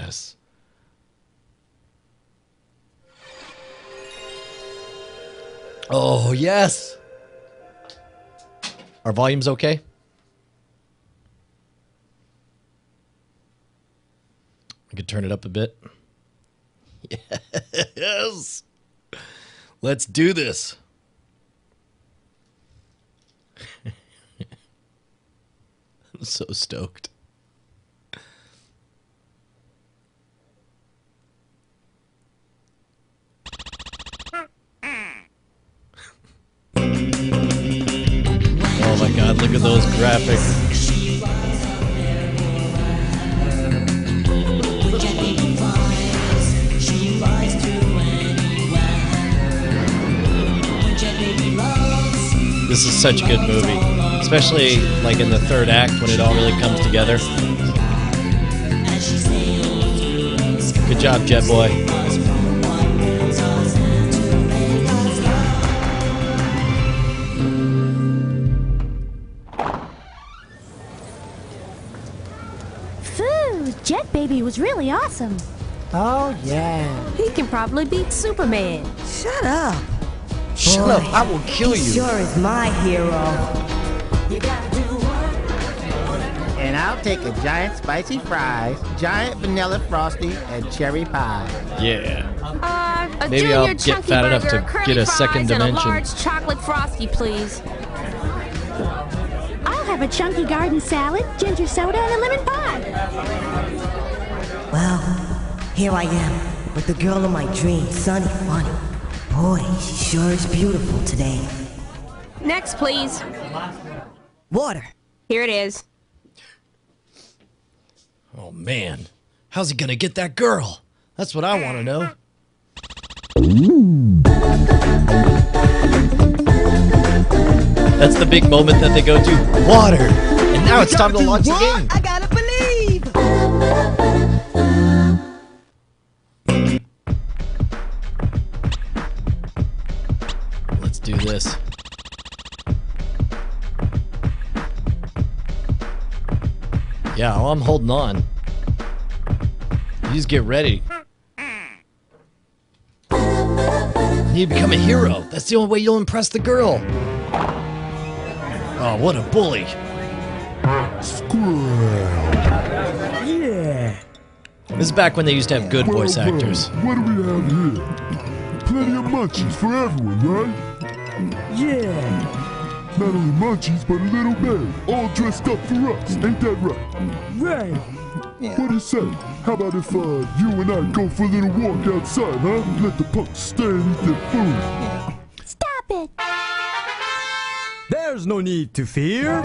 Yes. Oh, yes. Our volume's okay? I could turn it up a bit. Yes. Let's do this. I'm so stoked. Oh my God, look at those graphics. This is such a good movie, especially like in the third act when it all really comes together. Good job, Jet Boy. Phew, Jet Baby was really awesome. Oh, yeah. He can probably beat Superman. Shut up. Shut up, I will kill you. Sure is my hero. And I'll take a giant spicy fries, giant vanilla frosty, and cherry pie. Yeah. A Maybe junior I'll get chunky fat enough burger, to curly get a fries, second and dimension. a large chocolate frosty, please. I'll have a chunky garden salad, ginger soda, and a lemon pie. Well, here I am with the girl of my dreams, Sunny Funny. Boy, she sure is beautiful today. Next, please. Water. Here it is. Oh man, how's he gonna get that girl? That's what I want to know. That's the big moment that they go to. Water! And now it's time to launch the game. I gotta believe! Let's do this. Yeah, well, I'm holding on. You just get ready. You need to become a hero. That's the only way you'll impress the girl. Oh, what a bully. Yeah. This is back when they used to have good voice actors. What do we have here? Plenty of munchies for everyone, right? Yeah. Not only munchies, but a little bag, all dressed up for us. Ain't that right? Right. Yeah. What do you say? How about if you and I go for a little walk outside, huh? Let the punks stay and eat their food. Stop it. There's no need to fear.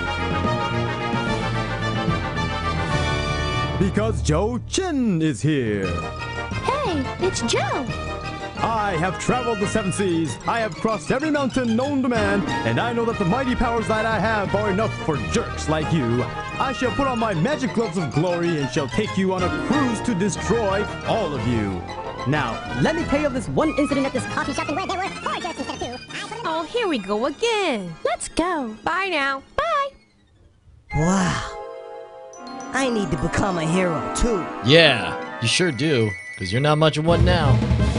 Because Joe Chin is here. Hey, it's Joe. I have traveled the 7 seas, I have crossed every mountain known to man, and I know that the mighty powers that I have are enough for jerks like you. I shall put on my magic gloves of glory and shall take you on a cruise to destroy all of you. Now, let me tell you of this one incident at this coffee shop where there were 4 jerks instead of 2. Oh, here we go again. Let's go. Bye now. Bye. Wow. I need to become a hero, too. Yeah, you sure do, because you're not much of one now.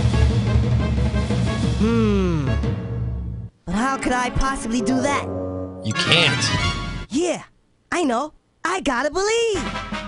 But how could I possibly do that? You can't. Yeah, I know. I gotta believe.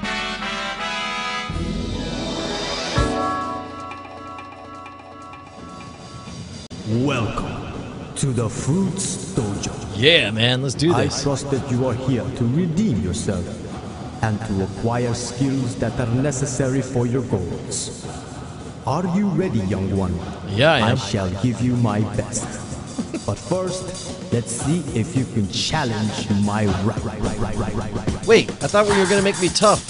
Welcome to the Fruits Dojo. Yeah, man, let's do I this. trust that you are here to redeem yourself and to acquire skills that are necessary for your goals. Are you ready, young one? Yeah, I am. I shall give you my best. But first, let's see if you can challenge my right. Wait, I thought you were gonna make me tough.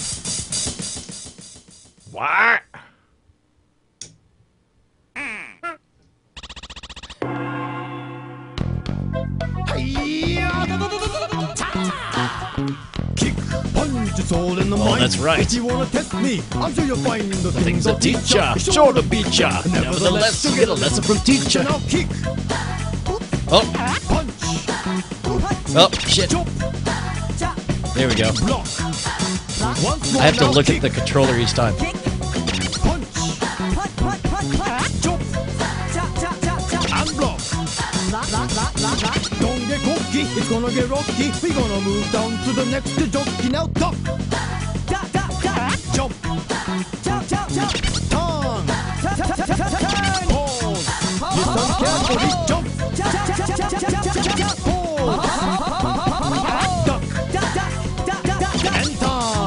What? Kick, punch, it's all in the mind. that's right. If you wanna test me, I'm sure you'll find the Things that teach ya, sure to beat ya. Nevertheless, you get a lesson from teacher. Now kick, Oh, punch, oh, shit. chop, There we go. block. Once more, I have to now look kick, at the controller each time. cocky, it's gonna get rocky. We're gonna move down to the next jockey. Now duck, duck, duck, duck. Jump, jump, jump, jump. Turn, turn, turn, turn, turn. Pause. Listen carefully. Jump, jump, jump, jump, jump, jump, jump, jump. Pause. Duck, duck, duck, duck, duck, duck. And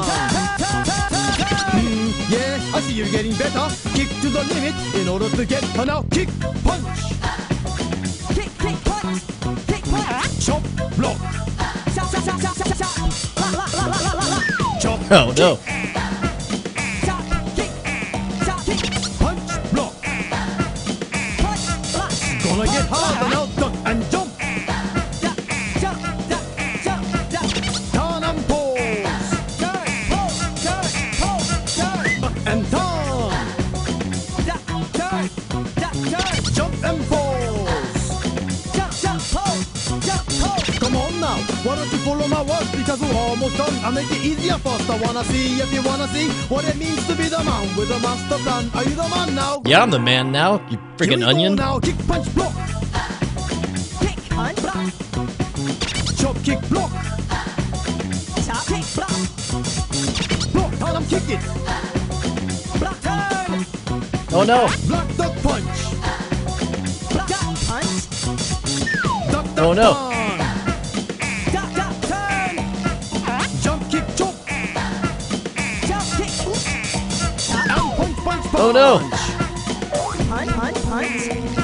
turn. Yeah, I see you're getting better. Kick to the limit in order to get her now. Kick, punch. Kick, kick, punch. Kick, punch. Chop, block. Chop, chop, chop, chop, chop, chop. La, la, la, la, la, la. Chop. Oh no. Chop, kick. Chop, kick. Punch, block. Punch, block. Gonna get harder now. Duck and jump. Duck, jump, duck, jump, duck. Turn and pose. Turn, pose, turn, pose, turn. Duck and turn. Duck, turn, duck, turn. Jump and pose. Jump, jump, pose, jump, pose. Come on now, why don't you follow my words? Because we're almost done. I'll make it easier first. I wanna see if you wanna see what it means to be the man with a master plan. Are you the man now? Yeah, I'm the man now. You Here we freaking go onion. now, kick, punch, block. Kick, punch, block. Chop, kick, block. Chop, kick, block. Block, turn, I'm kick it. Block, turn. Oh no. Block, duck, punch. Block, duck, punch. Duck, duck, Oh, no. turn. Duck, duck, turn. Jump, kick, chop. Jump, kick. And punch, punch, punch. Oh no. Punch, punch, punch.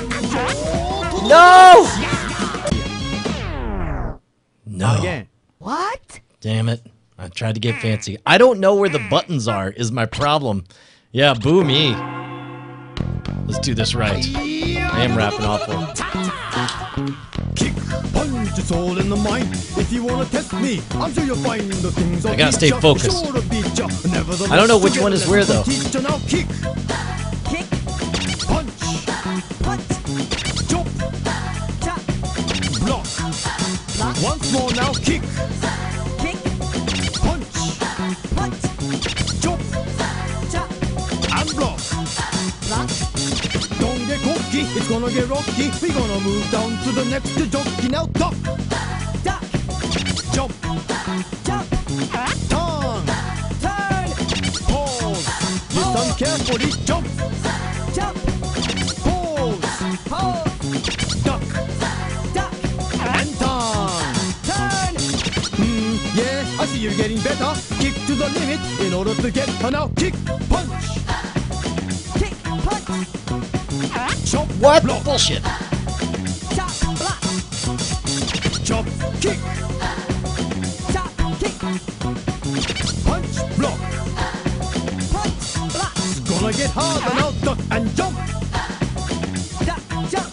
No. No. Again. What? Damn it. I tried to get fancy. I don't know where the buttons are is my problem. Yeah, boo me. Let's do this right. I am rapping awful. Kick, punch, it's all in the mind. If you wanna test me, I'm sure you'll find the things I gotta stay focused. I don't know which one is where, though. Teacher now, kick, kick, punch, punch, chop, chop, block. Once more now, kick, kick, punch, punch, chop, chop, and block. Don't get cocky, it's gonna get rocky. We're gonna move down to the next jockey. Now duck, duck, jump, jump, turn, turn, pause. Listen carefully. Jump, jump, pause, pause. Duck, duck, and turn. Yeah, I see you're getting better. Kick to the limit in order to get her now. Kick, punch. Kick, punch. Chop, What? block. Bullshit. Chop, block. Chop, kick. Chop, kick. Punch, block. Punch, block. It's gonna get harder now. Duck and jump. Duck, jump.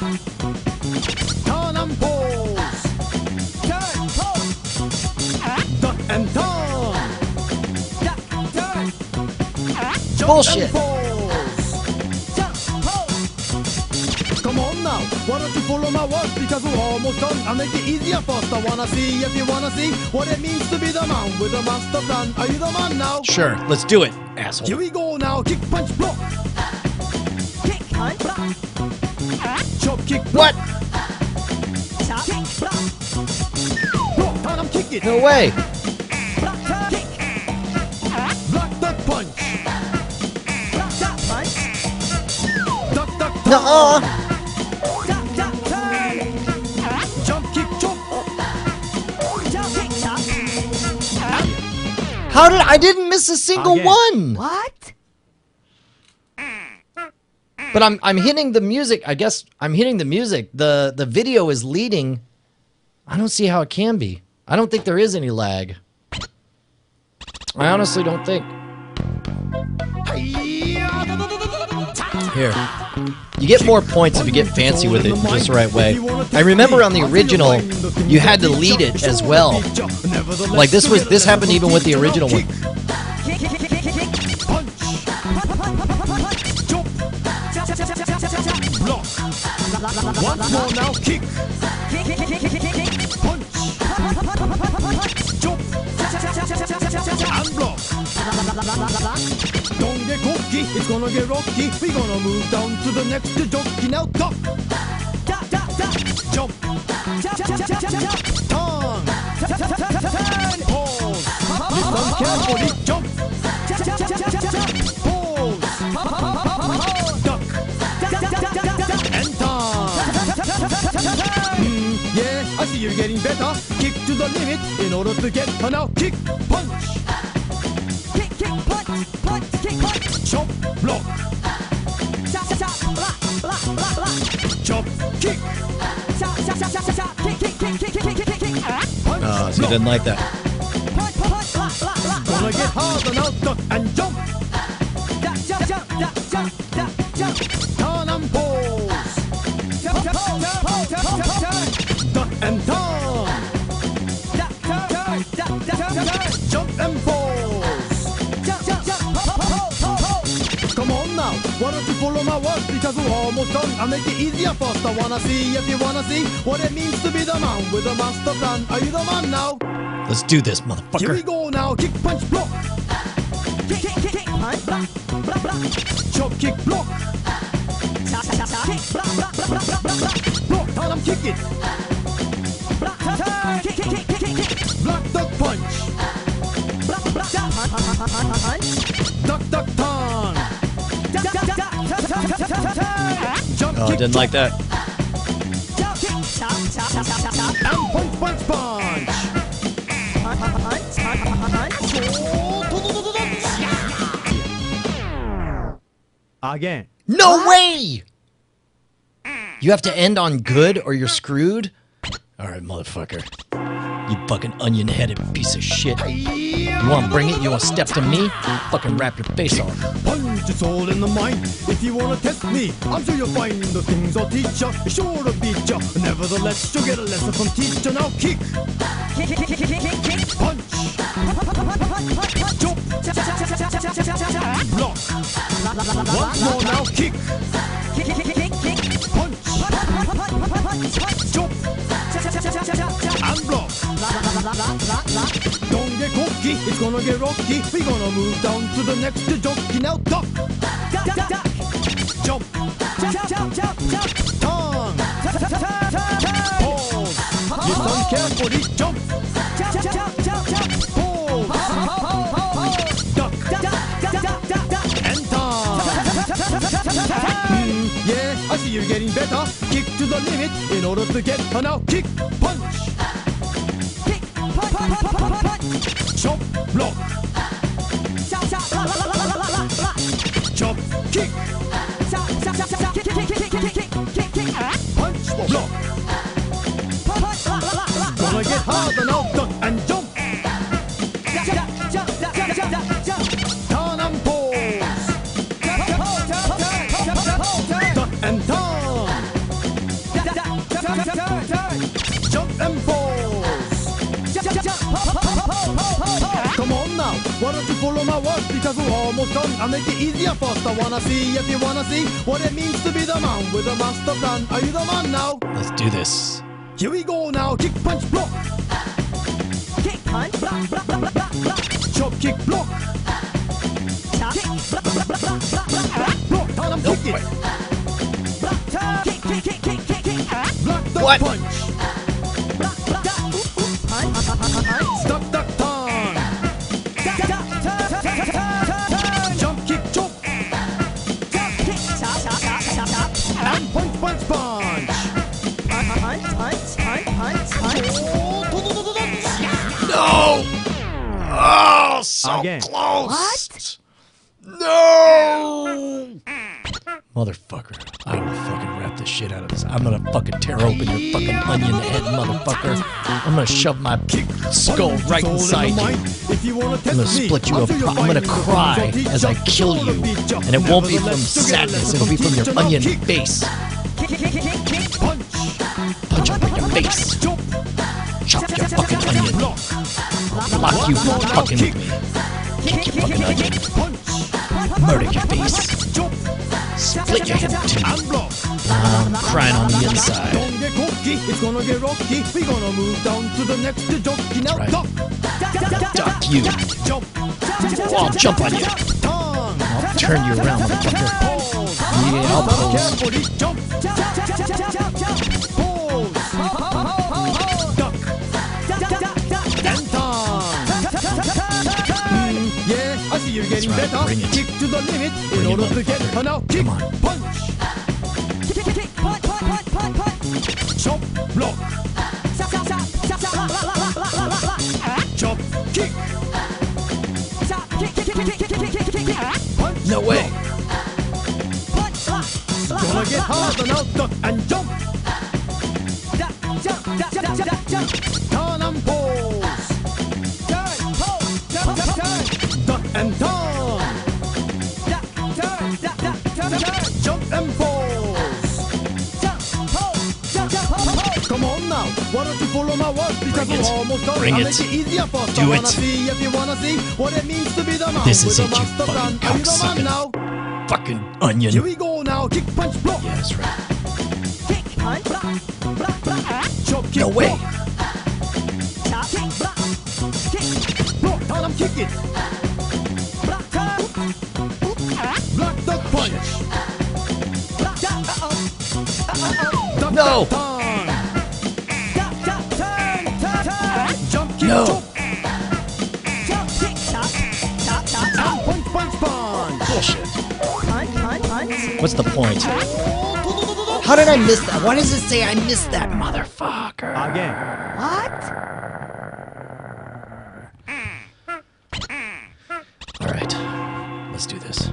Turn and pose. Turn, pose. Duck and turn. Duck, turn. Jump Bullshit. and pose. Jump, pose. Come on now, why don't you follow my words? Because we're almost done. I'll make it easier first. I wanna see if you wanna see what it means to be the man with a master plan. Are you the man now? Sure, let's do it, Here asshole. we go now. Kick, punch, block. Kick, punch, block. Chop, kick, block. What? Chop, kick, block. Block, turn, I'm kick it. No way. Block, turn, kick. Block, duck, punch. Block, duck, punch. Duck, duck, turn. Nuh-uh. Duck, duck, turn. Jump, kick, chop. Jump, kick, chop. How did I didn't miss a single Again. one? What? But I'm hitting the music. I guess I'm hitting the music. The video is leading. I don't see how it can be. I don't think there is any lag. I honestly don't think. Here. You get more points if you get fancy with it just the right way. I remember on the original, you had to lead it as well. Like this happened even with the original one. Kick, kick, kick, kick, kick. Punch. Chop. Block. Once more now. Kick. Punch. Chop. And block. Don't get cocky, it's gonna get rocky. We're gonna move down to the next jockey. Now duck. Duck, duck, duck. Jump. Jump, jump, jump, jump, jump. carefully. Jump. Pose. Duck. And turn. Yeah, I see you're getting better. Kick to the limit in order to get a now kick, punch. Kick, punch, kick, punch. Chop, block. Chop, kick. Oh, so he didn't like that. Gonna get harder now, duck and jump. Turn and pose. Duck and turn. Jump and pose. Come on now, why don't you follow my words, because we're almost done. I'll make it easier first. I wanna see if you wanna see what it means to be the man with a master plan. Are you the man now? Let's do this, Here we motherfucker. go now, kick, punch, block. Kick, punch, block, block, block. Chop, kick, block. Kick, block, block, block, block, block, block. Block, turn, I'm kicking. Block, turn, kick, kick, kick, kick, kick. Block, duck, punch. Block, block, punch. Duck, duck, turn. Duck, duck, duck, jump, Oh, I kick, didn't like that. jump, kick, and punch, punch, punch. Again. No way! You have to end on good or you're screwed? Alright, motherfucker. You fucking onion-headed piece of shit. You wanna bring it? You wanna step to me? Fucking wrap your face off. Punch, it's all in the mind. If you wanna test me, I'm sure you'll find the things I'll teach ya. Sure to beat ya. Nevertheless, you'll get a lesson from teacher. Now kick. Punch. Chop. Block. Once more now, kick. Punch. Chop. And block. Don't get cocky, it's gonna get rocky. We're gonna move down to the next jockey. Now duck. Jump. Turn. Pause. Listen carefully. Jump. Pause. Duck. And turn. Yeah, I see you're getting better. Kick to the limit in order to get a now kick, punch. Chop, block. Chop, kick. Punch, block. Gonna get harder now, duck and jump. Turn and pose. Duck and turn. Jump and pose. Come on now, why don't you follow my words, because we're almost done. I'll make it easier first. I wanna see if you wanna see what it means to be the man with a master plan. Are you the man now? Let's do this. Here we go now, kick, punch, block. Kick, punch, block, block, block, block, block. Chop, kick, block. Kick, block, block, block, block, block, block. Block, turn, I'm kicking. Block, turn, kick, kick, kick, kick, kick, kick. Block, duck, What? punch. Block, block, punch. Duck, duck, turn. Duck, duck, turn. Jump, kick, chop. Jump, kick, chop, chop, chop, chop, chop. And punch, punch, punch. No! Oh, so Again. close! No! Motherfucker. I'm gonna fucking wrap the shit out of this. I'm gonna fucking tear open your fucking onion head, motherfucker. I'm gonna shove my skull right inside you. I'm gonna split you apart. I'm gonna cry as I kill you. And it won't be from sadness, it'll be from your onion face. Punch up in your face. Chop your fucking onion. I'll block you from fucking with me. Kick your fucking onion. Murder your face. Split your head in two. I'm crying on the inside. Don't get cocky, it's gonna get rocky. We're gonna move down to the next jockey. Now Right. duck. Duck you. Jump. Oh, I'll jump on you. Turn. I'll turn you around, motherfucker. Pose. Yeah, I'll pose. Carefully. Jump. Pose. Duck. And turn. you're getting right, better. bring it. Kick to the limit Bring in it, order to get motherfucker. now. Kick, Come on. punch. Kick, punch. Chop, block. Chop, kick. Punch, No way. Gonna get harder now, duck and jump. Turn and pose. Duck and turn. Jump and pose. Come on now, why don't you follow my words? Because Bring it. we're almost done. Bring I'll it. make it easier for us. Do I wanna it. see if you wanna see what it means to be the man. This with is the it, you master fucking plan. Are you the man cocksucking now? fucking onion. Here we go now. Kick, punch, block. Yeah, that's right. Chop, kick, No way. Block, turn and kick it. Block, duck, punch. Duck, No. duck, turn. Jump, kick, No. chop. And punch, punch, punch. Bullshit. What's the point? How did I miss that? Why does it say I missed that motherfucker? Again. All right, let's do this.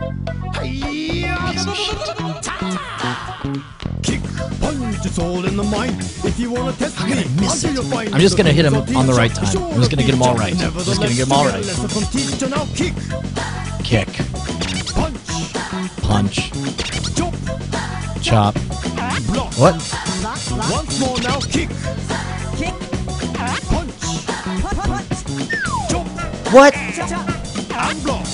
Kick, punch, it's all in the mind. If you wanna test How can I me, miss until it? you find I'm just gonna hit him the on the right teacher. time. I'm just gonna get 'em all right. Nevertheless, Just gonna get 'em all right. lesson from teacher now. Kick, Kick, punch, punch, chop, chop. block. What? Once more now. Kick, punch, chop, What? and block.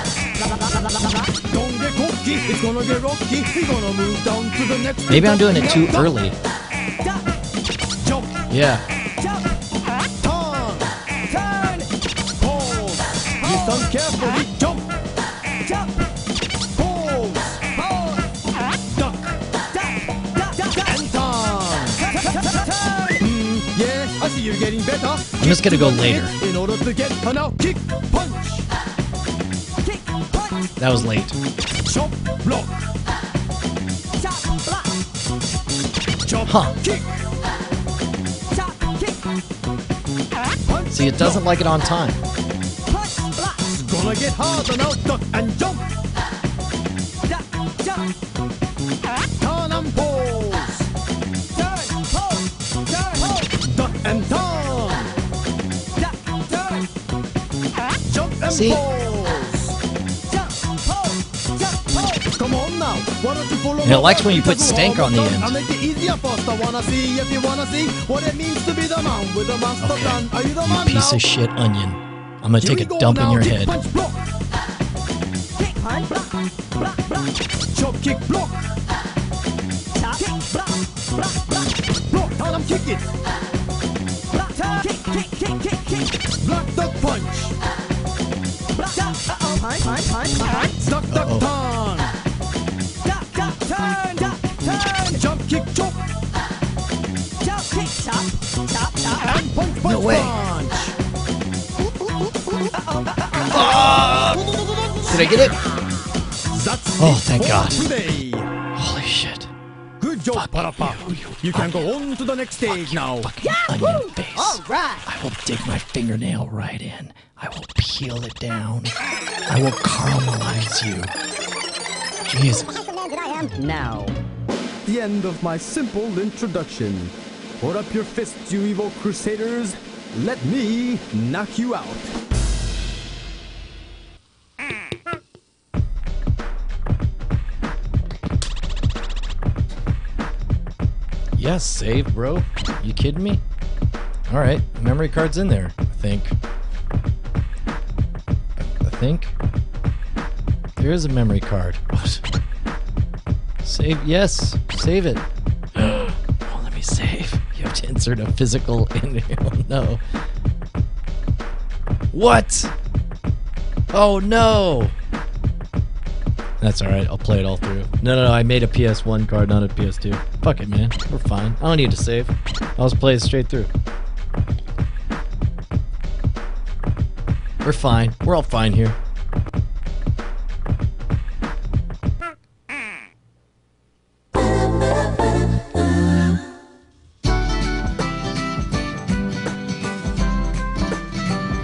Don't get cocky, it's gonna get rocky. We're gonna move down to the next. Maybe I'm doing it too early. Jump, Yeah. turn, pause. Listen carefully. Jump, pause, duck, and turn. Yeah, I see you're getting better. I'm just gonna go later. In order to get now, kick, punch, That was late. chop, block, chop, Huh. kick, punch. See, it doesn't like it on time. It's gonna get harder now, duck and jump. Turn and pose. Duck and turn. Jump and See? pose. Come on now, why don't you follow And it my likes words when you put because we're stank on the almost end. done. I'll make it easier first. I wanna see if you wanna see what it means to be the man with the master Okay. plan. Are you the You man piece now? of shit onion. I'm gonna Here take we a go dump in now. your Kick, head. punch, block. Chop, kick, block. Block, turn and kick it. Block, duck, punch. Duck, duck, turn. Jump, kick, chop. And punch, punch, No way. punch. Did I get it? That's Oh, it thank for God. today. Holy shit. Good job, PaRappa. You can go on to the next stage now. Fucking onion face. I will dig my fingernail right in. I will peel it down. I will caramelize you. Jesus. Now. The end of my simple introduction. Put up your fists, you evil crusaders. Let me knock you out. Yes, save, bro. You kidding me? All right, memory card's in there. I think. There is a memory card. Save, yes, save it. Oh, let me save. You have to insert a physical in here. Oh no. What? Oh no. That's alright, I'll play it all through. No, I made a PS1 card, not a PS2. Fuck it, man. We're fine. I don't need to save. I'll just play it straight through. We're fine. We're all fine here.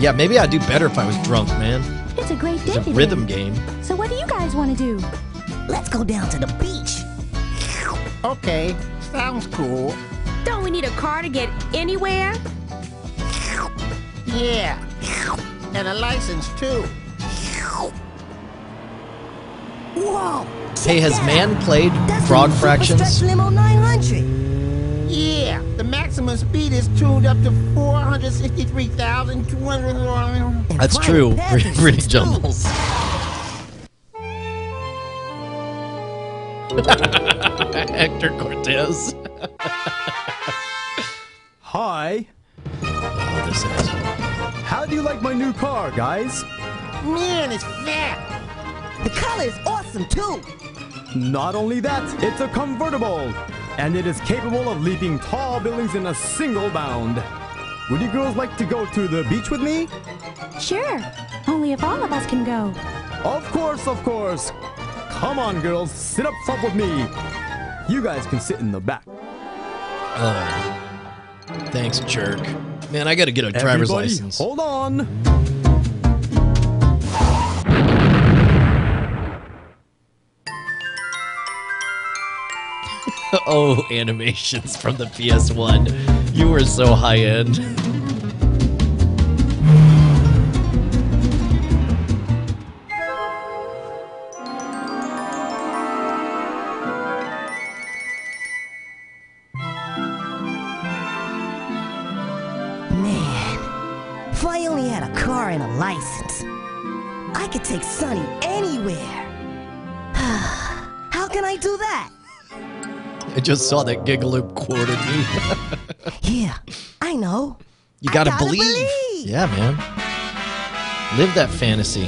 Yeah, maybe I'd do better if I was drunk, man. It's a great day It's a today. rhythm game. So what do you guys want to do? Let's go down to the beach. Okay, sounds cool. Don't we need a car to get anywhere? Yeah, and a license too. Whoa! Hey, has man played That's Frog the Super Fractions? Stretch Limo 900. Yeah, the maximum speed is tuned up to 463,200. And That's flying true. package Pretty too. jumbles. Hector Cortez. Hi. Oh, this is. How do you like my new car, guys? Man, it's fat. The color is awesome too. Not only that, it's a convertible. And it is capable of leaping tall buildings in a single bound. Would you girls like to go to the beach with me? Sure. Only if all of us can go. Of course, of course. Come on, girls, sit up front with me. You guys can sit in the back. Thanks, jerk. Man, I gotta get a driver's Everybody, license. hold on. Oh, animations from the PS1. You were so high end. Man, if I only had a car and a license, I could take Sonny anywhere. How can I do that? I just saw that Gigaloop quoted me. Yeah, I know. You I gotta, gotta believe. believe. Yeah, man. Live that fantasy.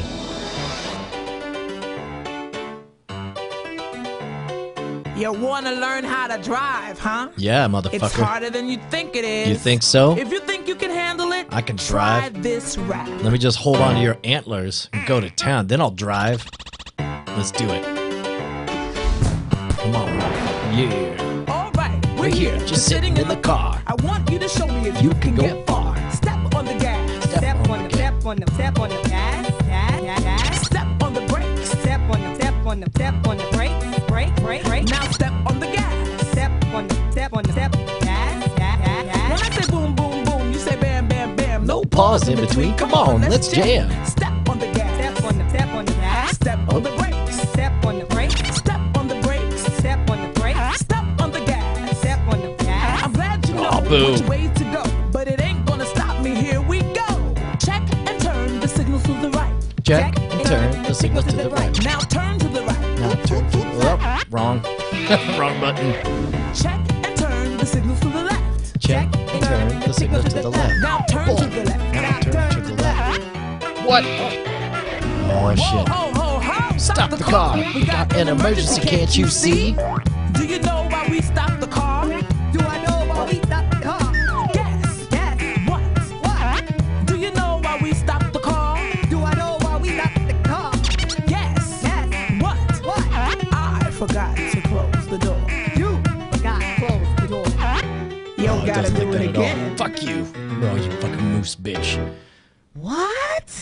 You want to learn how to drive, huh? Yeah, motherfucker. It's harder than you think it is. You think so? If you think you can handle it, I can try drive. this route. Let me just hold on to your antlers and go to town. Then I'll drive. Let's do it. Come on. Yeah. All right, we're here, just sitting in the car. I want you to show me if you can go get far. Step on the gas. Step on the gas. Step on the gas. Step on the brakes. Step on the brakes. Brake. Now step on the gas. Step on the gas. When I say boom, boom, boom, you say bam, bam, bam. No pause in between. Come on, let's jam. Step on the gas. Step on the gas. Step on the brakes. Step on the brakes. Step on the brakes. Step on the brakes. Step on the gas. Step on the gas. I'm glad you know which way to go, but it ain't gonna stop me. Here we go. Check and turn the signals to the right. Check and turn the signals to the right. Now turn to the right. Now turn to the left. Wrong. Wrong button. Check and turn the signals to the left. Check and turn the signals to the left. Now turn to the left. Now turn to the left. What? Oh, shit. Ho, ho, ho. Stop the car. We got an emergency, can't you see? Do you know why we stopped the car? Do I know why we stopped the car? Yes. What? Do you know why we stopped the car? Do I know why we stopped the car? Yes. What? I forgot to close the door. You forgot to close the door. You Oh, it gotta doesn't do look it good at all. again. Fuck you. Oh, you fucking moose bitch. What?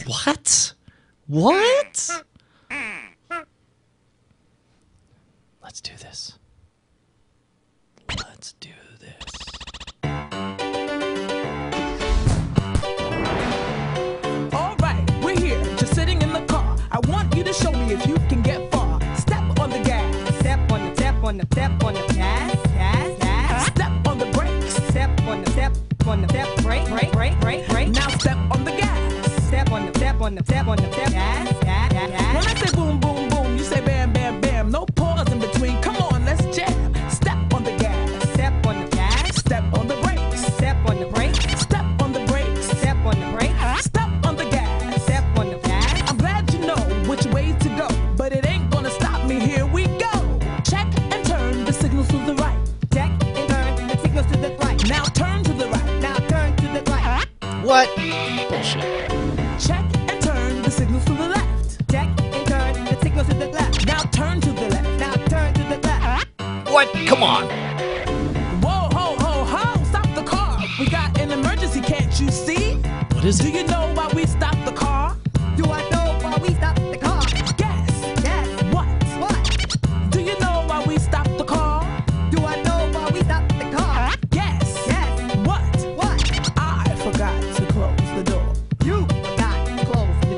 What? Let's do this. Let's do this. All right, we're here, just sitting in the car. I want you to show me if you can get far. Step on the gas. Step on the gas. Step on the brakes. Step on the brake. Now step on the gas. Step on the gas. When I say boom, boom, boom, you say bam, bam, bam. No pause in between. Come on, let's jam. Step on the gas. Step on the gas. Step on the brakes. Step on the brakes. Step on the brakes. Step on the brakes. Step on the gas. Step on the gas. I'm glad you know which way to go, but it ain't gonna stop me. Here we go. Check and turn the signals to the right. Check and turn the signals to the right. Now turn to the right. Now turn to the right. What? Bullshit. Check and turn the signals to the left. Check and turn the signals to the left. Now turn to the left. Now turn to the left. What? Come on. Whoa, ho, ho, ho! Stop the car. We got an emergency, can't you see? What is Do it? you know why we stopped the car? Do I know why we stopped the car? Guess. Yes. What? What? Do you know why we stopped the car? Do I know why we stopped the car? Guess. Yes. What? What? I forgot to close the door. You forgot to close the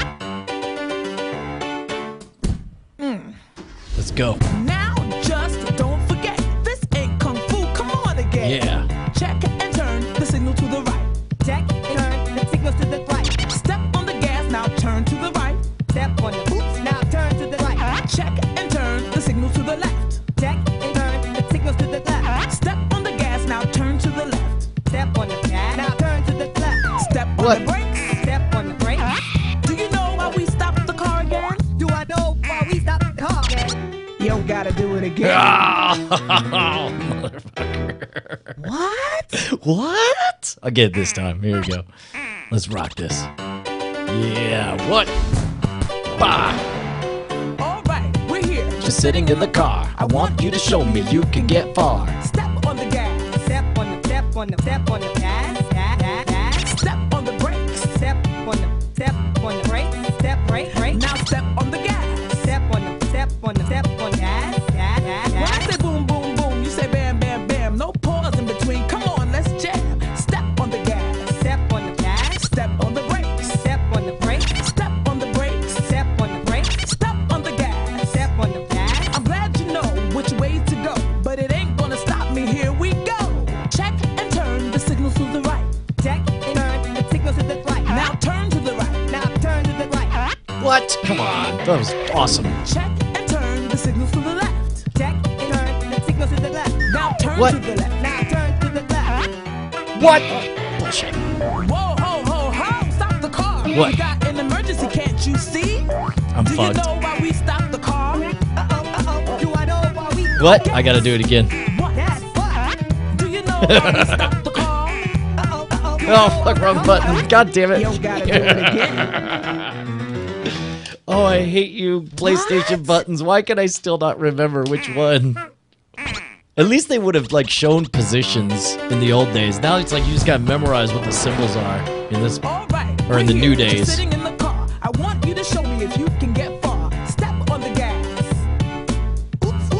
door. Let's go. Now just don't forget, this ain't kung fu. Come on again. Yeah. Check and turn the signal to the right. Check and turn the signals to the right. Step on the gas, now turn to the right. Step on the oops, now turn to the right. Check and turn the signal to the left. Check and turn the signals to the left. Step on the gas, now turn to the left. Step on the gas, now turn to the left. Step on What? the brakes. Step on the brake. Do you know why we stopped the car again? Do I know why we stopped the car? You gotta do it again. Ah, motherfucker. What? What? I'll get it this time. Here we go. Let's rock this. Yeah, what? Bah! All right, we're here. Just sitting in the car. I want you to show me you can get far. Step on the gas. Step on the gas. Step on the brakes. Step on the brake. Brake. Now step on the gas. Step on the gas. When I say boom, boom, boom, you say bam, bam, bam. No pause in between. Come on, let's jam. Step on the gas. Step on the gas. Step on the brakes. Step on the brake. Step on the brakes. Step on the brake. Step on the gas. Step on the gas. I'm glad you know which way to go, but it ain't gonna stop me. Here we go. Check and turn the signals to the right. Check and turn the signals to the right. Now turn to the right. Now turn to the right. What? Come on. That was awesome. Check and turn the signals to the left. Check and turn the signals to the left. Now turn What? to the left. Now turn to the left. What? Bullshit. Whoa, ho, ho, ho! Stop the car! What? We got an emergency, can't you see? I'm Do fucked. you know why we stopped the car? Do I know why we? What? I gotta do it again. What? Yes. What? Do you know why we stopped the car? Oh, fuck, wrong button. God damn it. You gotta do it again. Oh, I hate you, PlayStation buttons. Why can I still not remember which one? At least they would have like shown positions in the old days. Now it's like you just gotta memorize what the symbols are in this. All right. Or in we're the new here, just days. Sitting in the car. I want you to show me if you can get far. Step on the gas. Oops.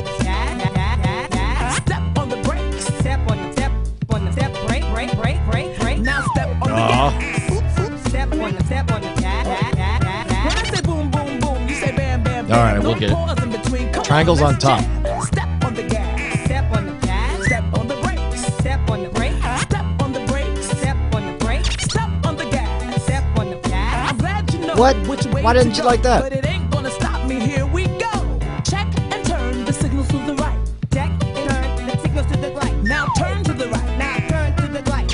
Step on the brakes. Step on the brake. Now step on the Aw. gas. Step on the gas. When I say boom, boom, boom, you say bam, bam, bam. All right, we'll No get it. pause in between. Come Triangles on let's top. jam. Step on the gas. Step on the gas. Step on the brakes. Step on the brake. Step on the brakes. Step on the brake. Step on the gas. Step on the gas. I'm glad you know What? which way Why to didn't you go, like that? But it ain't gonna stop me. Here we go. Check and turn the signals to the right. Check and turn the signals to the right. Now turn to the right. Now turn to the right.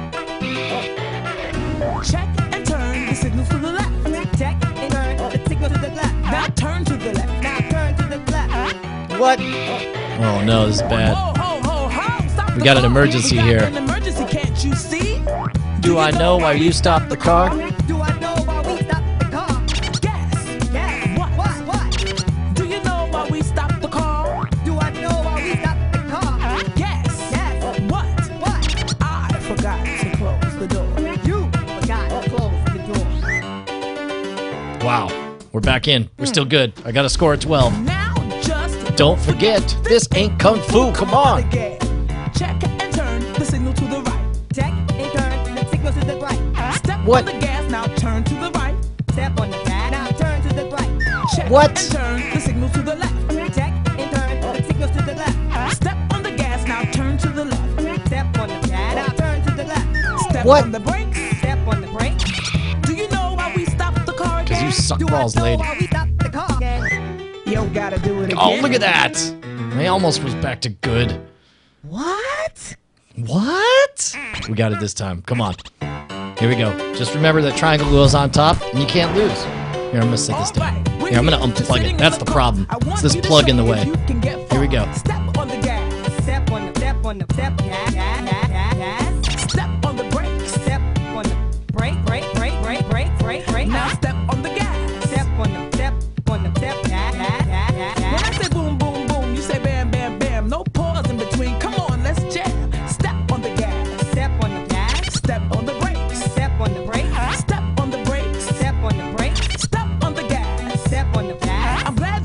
Check and turn the signals to the left. Check and turn the signals to the left. Now turn to the left. Now turn to the left. What? Oh no, this is bad. Whoa, ho, ho, ho! Stop We the got an car. emergency We got here. An emergency, can't you see? Do I know why you stopped the car? Do I know why we stopped the car? Guess. Yes. What? Do you know why we stopped the car? Do I know why we stopped the car? Guess. Yes. What? What? I forgot to close the door. You forgot to close the door. Wow. We're back in. We're still good. I got a score of 12. Now just Don't forget, this ain't kung fu. Come on. again. Check and turn the signal to the right. Check and turn the signals to the right. Step What? on the gas, now turn to the right. Step on the gas. Now turn to the right. Check What? and turn the signal to the left. Check and turn the signals to the left. Step on the gas, now turn to the left. Step on the gas. Now turn to the left. Step What? on the brakes. Step on the brake. Do you know why we stopped the car Because again? you suck Do balls, I know lady. why we stopped the car? You gotta do it again. Oh, look at that. I almost was back to good. What? What? We got it this time. Come on. Here we go. Just remember that triangle goes on top and you can't lose. Here, I'm going to set this down. Here, I'm going to unplug it. That's the problem. It's this plug in the way. Here we go. Step on the gas. Step on the gas. Step on the brakes. Step on the brake. Now step on the gas. Step on the When I say boom, boom, boom, you say bam, bam, bam. No pause in between. Come on, let's jam. Step on the gas. Step on the gas. Step on the brakes. Step on the brake.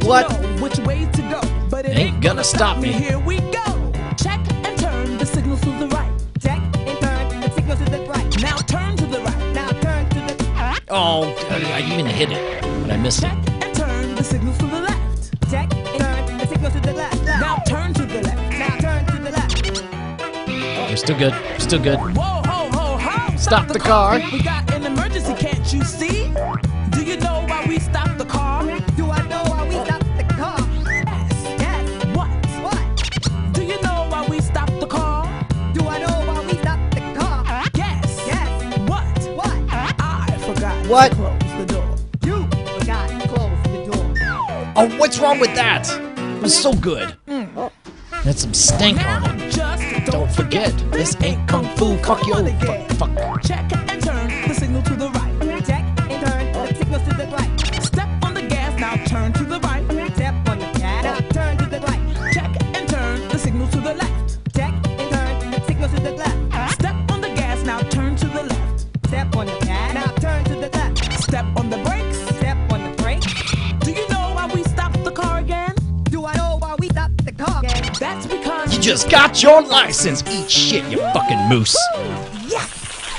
what? Know which way to go, but it Ain't gonna stop me. Here we go. Check and turn the signals to the right. Check and turn the signals to the right. Now turn to the right. Now turn to the Oh, I even hit it, but I missed Check it. and turn the signals to the left. check and turn the signals to the left. Now turn to the left. Now turn to the left. We're still good. Still good. Whoa, ho, ho, ho! Stop the car. We got an emergency, can't you see? Do you know why we stopped the car? Do I know why we stopped the car? Yes. Yes. What? What? Do you know why we stopped the car? Do I know why we stopped the car? Yes. Yes. What? What? I forgot What? to close the door. You forgot to close the door. Oh, what's wrong with that? It was so good. Had some stank on it. Just Don't forget, this ain't kung fu. Fuck you. Fuck. Check and turn the signal to the right. Check and turn the signals to the right. Step on the gas, now turn to the right. Step on the gas. Now turn to the right. Check and turn the signal to the left. Check and turn the signals to the left. Step on the gas, now turn to the left. Step on the gas. Now turn to the left. Step on the brakes. Step on the brake. Do you know why we stopped the car again? Do I know why we stopped the car? That's because You just got your license. Eat shit, you fucking moose. Yes.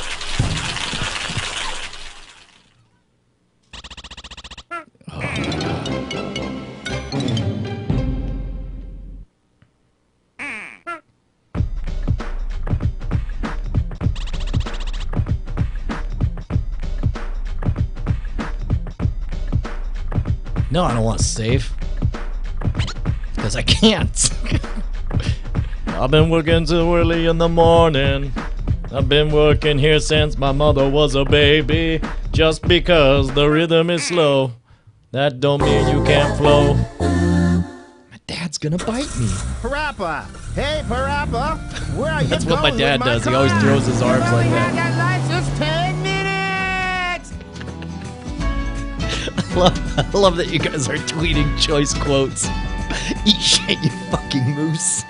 No, I don't want to save. Because I can't. I've been working till early in the morning. I've been working here since my mother was a baby. Just because the rhythm is slow, that don't mean you can't flow. My dad's gonna bite me. PaRappa! Hey, PaRappa! Where are you That's what my going dad with does. He car? always throws his arms like I that. got license 10 minutes! I love that you guys are tweeting choice quotes. Eat shit, you fucking moose.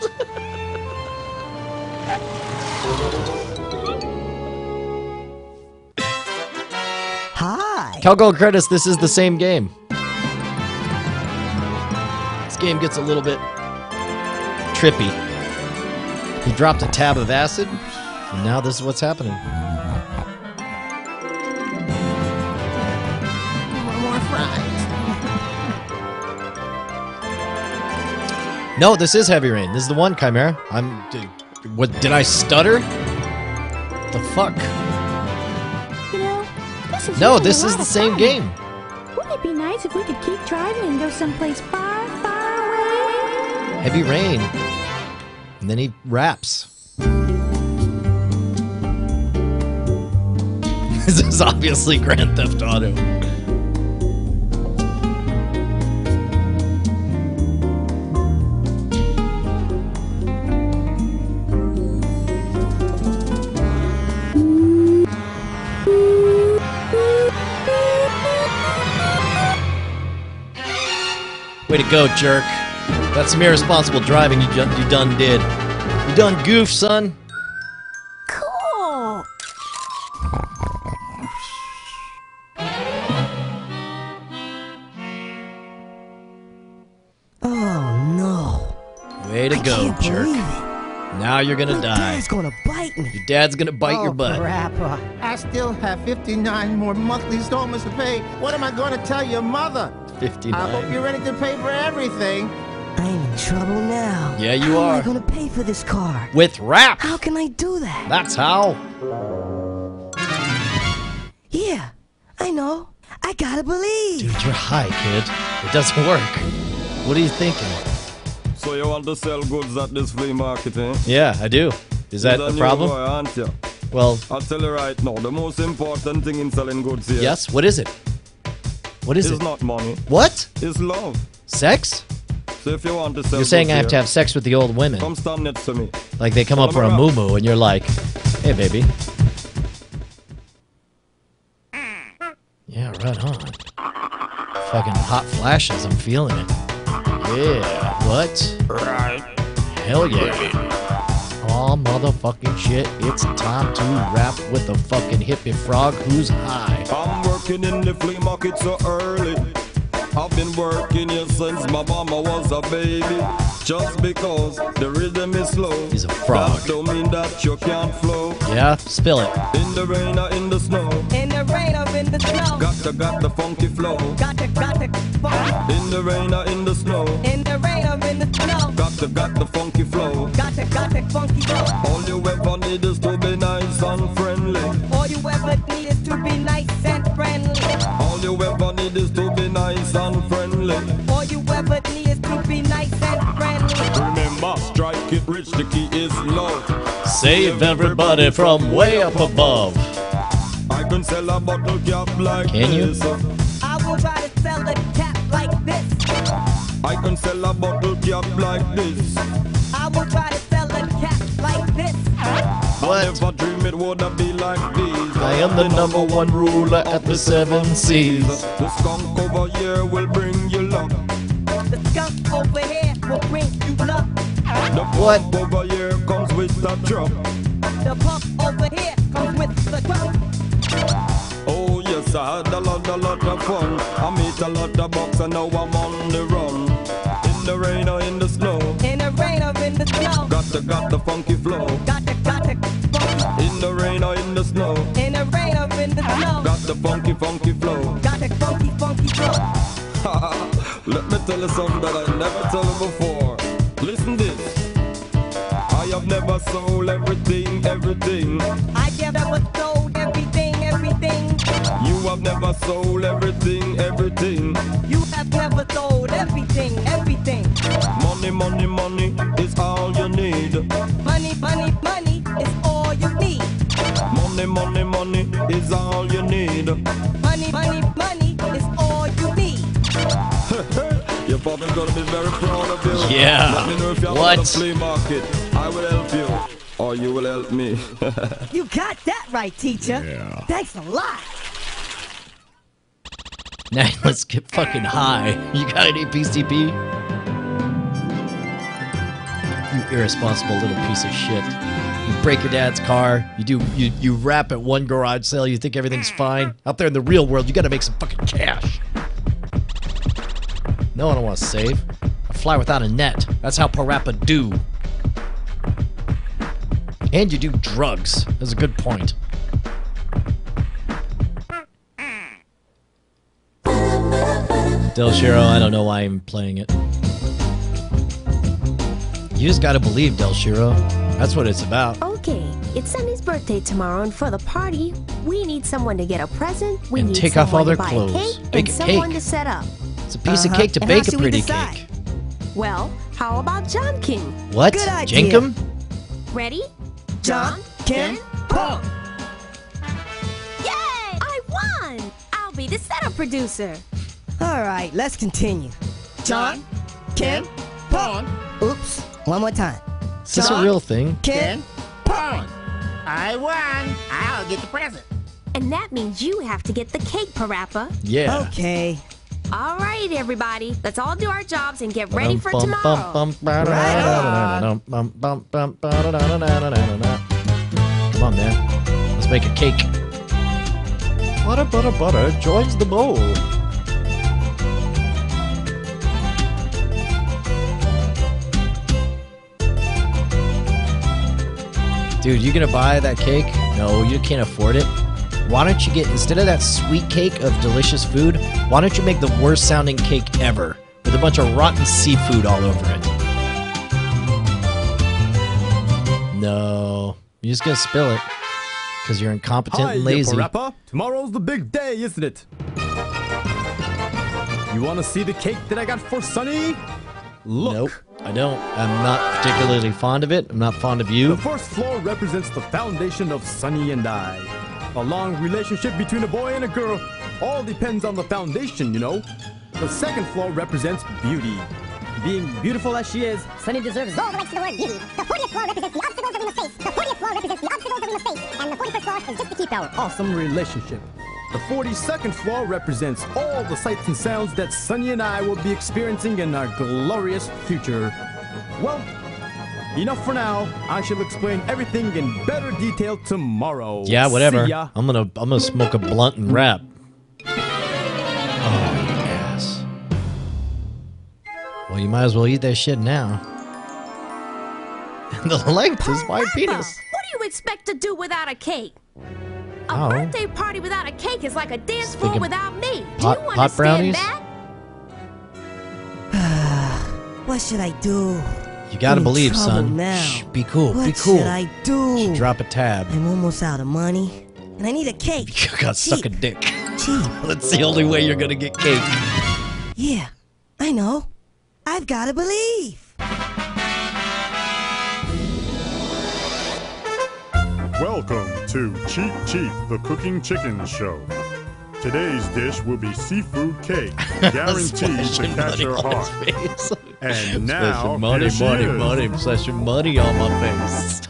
Hi. Cowgirl Curtis, this is the same game. This game gets a little bit trippy. He dropped a tab of acid, and now this is what's happening. More fries. No, this is Heavy Rain. This is the one, Chimera. What, did I stutter? The fuck? You know, this is No, really this a is lot the of same fun. game. Wouldn't it be nice if we could keep driving and go someplace far, far away? Heavy Rain. And then he raps. This is obviously Grand Theft Auto. Way to go, jerk. That's some irresponsible driving you done did. You done goof, son. Cool. Oh no. Way to go, Can't jerk. believe it. Now you're gonna My die. dad's gonna bite me. Your dad's gonna bite your butt. PaRappa, I still have 59 more monthly installments to pay. What am I going to tell your mother? I hope 59. you're ready to pay for everything. I'm in trouble now. Yeah, you How am are. I gonna pay for this car? With rap. How can I do that? That's how. Yeah, I know. I gotta believe. Dude, you're high, kid. It doesn't work. What are you thinking? So you want to sell goods at this flea market, eh? Yeah, I do. Is that You're a new problem? boy, aren't you? Well, I'll tell you right now, the most important thing in selling goods here yes. What is it? What is is it? not money, What? it's love. Sex? So if you want to sell You're saying I have goods to have sex with the old women. come stand next to me. Like they come up for a Follow me moo and you're like, hey, baby. Yeah, right on. Fucking hot flashes. I'm feeling it. Yeah. What? Right. Hell yeah. Oh, motherfucking shit. It's time to rap with the fucking hippie frog who's high. I'm working in the flea market so early. I've been working here since my mama was a baby. Just because the rhythm is slow, He's a frog. that don't mean that you can't flow. Yeah, spill it. In the rain or in the snow, In the rain or in the snow. got the funky flow. Got the funk. In the rain or in the snow, In the rain or in the snow. got the funky flow. Got the funky flow. All you ever need is to be nice and friendly. All you ever need is to be nice and friendly. All you ever need is to be nice and friendly. All you ever need is to be nice and friendly. Remember, strike it rich, the key is love. Save everybody from way up above. I can sell a bottle cap like Can you? this. I will try to sell a cap like this. I can sell a bottle cap like this. I will try to sell a cap like this. What? I never dream it would be like this. I am the number one ruler at the 7 seas. The skunk over here will bring you luck. The skunk over here will bring you luck. The What? pump over here comes with the truck. The pump over here comes with the truck. Oh yes, I had a lot of fun. I meet a lot of bucks and now I'm on the run. In the rain or in the snow, In the rain or in the snow. got the funky flow. Got the funky. In the rain or in the snow, In the rain or in the snow. got the funky flow. Got the funky flow. Let me tell you something that I never told you before. Listen this. I have never sold everything. I have never sold everything. You have never sold everything. You have never sold everything. Money is all you need. Money is all you need. Money is all you need. Money is all you need. Your father's gonna be very proud of you. Yeah. Let me know if you're What? at the flea market. I will help you, or you will help me. You got that right, teacher. Yeah. Thanks a lot. Now let's get fucking high. You got any PCP? You irresponsible little piece of shit. You break your dad's car. You rap at one garage sale. You think everything's fine. Out there in the real world, you gotta make some fucking cash. No, I don't want to save. I fly without a net. That's how PaRappa do. And you do drugs. That's a good point. Del Shiro, I don't know why I'm playing it. You just gotta believe, Del Shiro. That's what it's about. Okay, it's Sunny's birthday tomorrow, and for the party, we need someone to get a present. We And need take off all someone their to buy a clothes. cake, Bake and a someone cake. to set up. It's a piece of cake to And how bake a should we pretty decide? cake. Well, how about John King? What? Good idea. Jenkum? Ready? John, Kim, Paul. Yay! I won! I'll be the setup producer. All right, let's continue. John, Kim, Paul. Oops, one more time. Is this a real thing? Kim, Paul. I won. I'll get the present. And that means you have to get the cake, PaRappa. Yeah. Okay. All right, everybody. Let's all do our jobs and get ready for tomorrow. Come on, man. Let's make a cake. Butter joins the bowl. Dude, you gonna buy that cake? No, you can't afford it. Why don't you get, instead of that sweet cake of delicious food, why don't you make the worst sounding cake ever with a bunch of rotten seafood all over it? No, you're just gonna spill it because you're incompetent and lazy. PaRappa. Tomorrow's the big day, isn't it? You want to see the cake that I got for Sunny? Look. Nope, I don't. I'm not particularly fond of it. I'm not fond of you. The first floor represents the foundation of Sunny and I. A long relationship between a boy and a girl all depends on the foundation, you know. The second floor represents beauty. Being beautiful as she is, Sunny deserves all the rights to the word beauty. The 40th floor represents the obstacles that we must face. The 40th floor represents the obstacles that we must face. And the 41st floor is just to keep our awesome relationship. The 42nd floor represents all the sights and sounds that Sunny and I will be experiencing in our glorious future. Well, enough for now. I shall explain everything in better detail tomorrow. Yeah, whatever. See ya. I'm gonna smoke a blunt and rap. Oh, yes. Well, you might as well eat that shit now. And the length is my penis. What do you expect to do without a cake? A Oh. birthday party without a cake is like a dance floor Thinking without me. Do pot- you pot understand brownies? that? What should I do? You gotta I'm in believe, trouble son. now. Shh, be cool. What be cool. should I do? Drop a tab. I'm almost out of money, and I need a cake. You got stuck a dick. Cheap. That's the only way you're gonna get cake. Yeah, I know. I've got to believe. Welcome to Cheap Cheap, the cooking chicken show. Today's dish will be seafood cake, guaranteed to Splashing catch money your on heart. his face. And now, Splashing money, here she money, is. money, splashing money on my face.